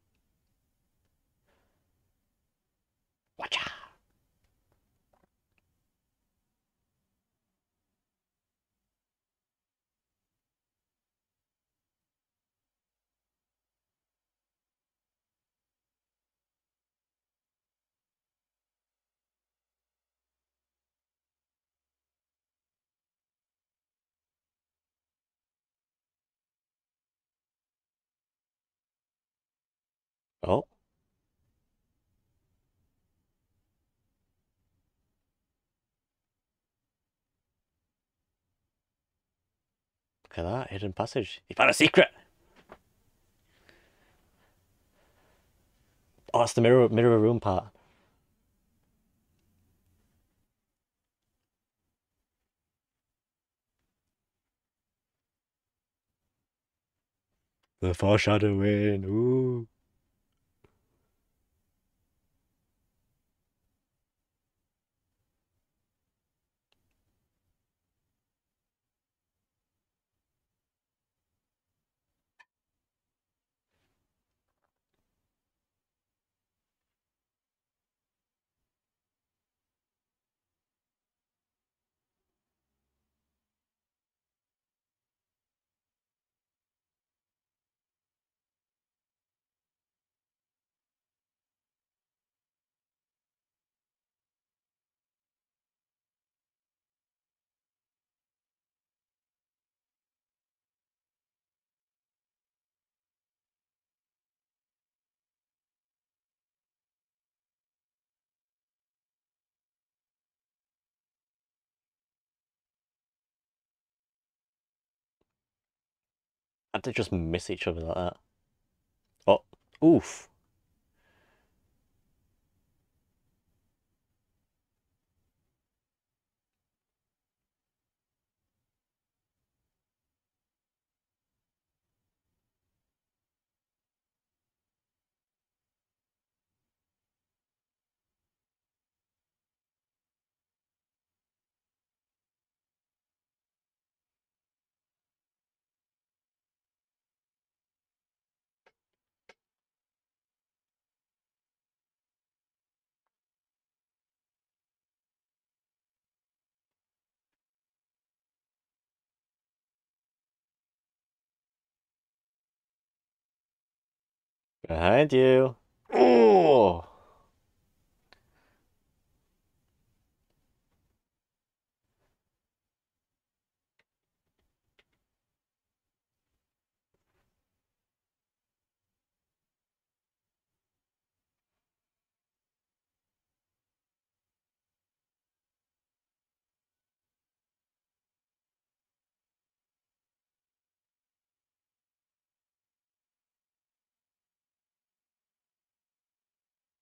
Watcha. Oh, look at that. Hidden passage. He found a secret. Oh, it's the mirror mirror room part. The foreshadowing. Ooh. And they just miss each other like that. Oh, oof. Behind you. Oh.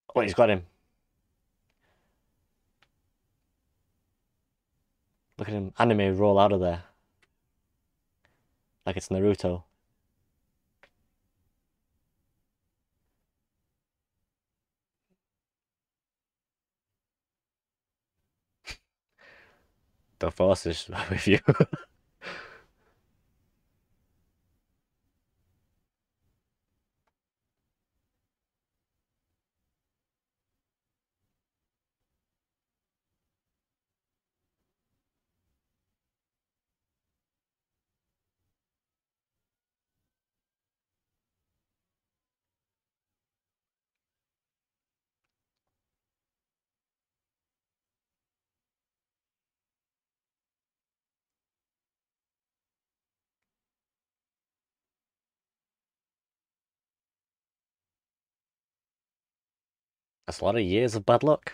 Oh, he's got him. Look at him. Anime roll out of there. Like it's Naruto. The force is with you. That's a lot of years of bad luck.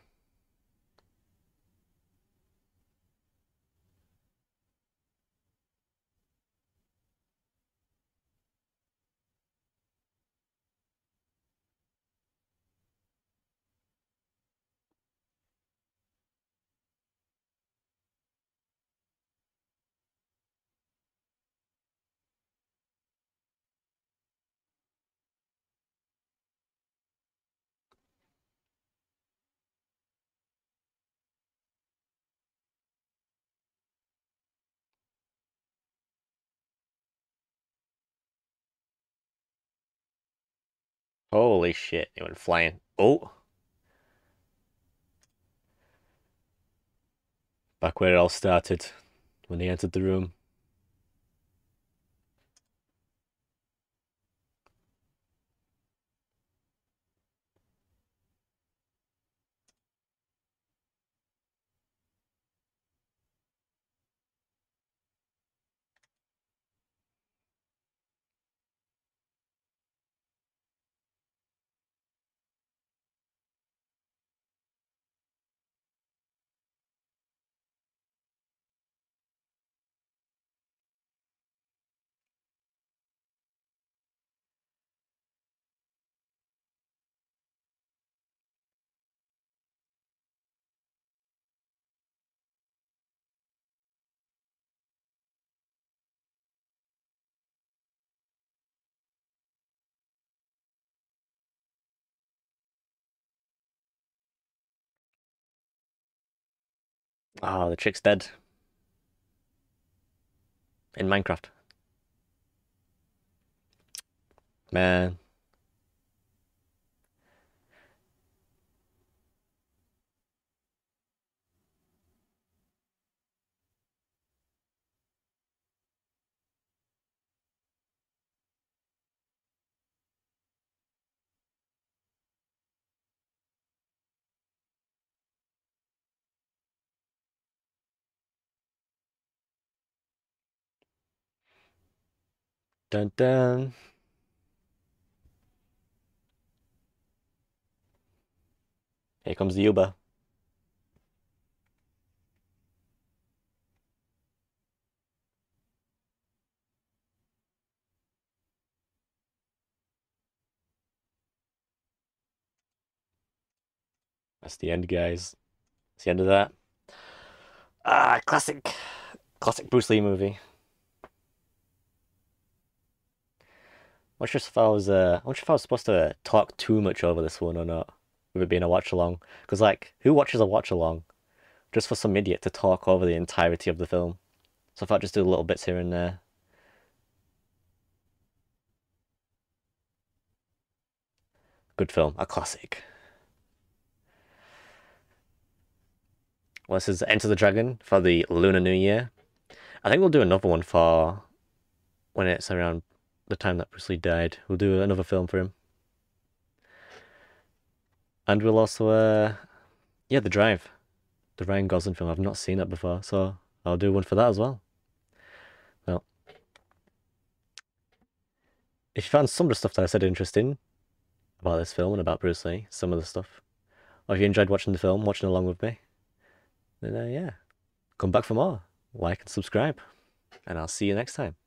Holy shit, he went flying. Oh, back where it all started, when he entered the room. Oh, the chick's dead. In Minecraft. Man. Dun dun. Here comes the Uber. That's the end, guys. That's the end of that. Ah, classic. Classic Bruce Lee movie. I'm not sure if I was uh I'm not sure if I was supposed to talk too much over this one or not. With it being a watch along. Because like, who watches a watch along? Just for some idiot to talk over the entirety of the film. So if I just do little bits here and there. Good film, a classic. Well, this is Enter the Dragon for the Lunar New Year. I think we'll do another one for when it's around the time that Bruce Lee died. We'll do another film for him. And we'll also, uh, yeah, The Drive. The Ryan Gosling film. I've not seen it before, so I'll do one for that as well. Well, if you found some of the stuff that I said interesting about this film and about Bruce Lee, some of the stuff, or if you enjoyed watching the film, watching along with me, then uh, yeah, come back for more. Like and subscribe, and I'll see you next time.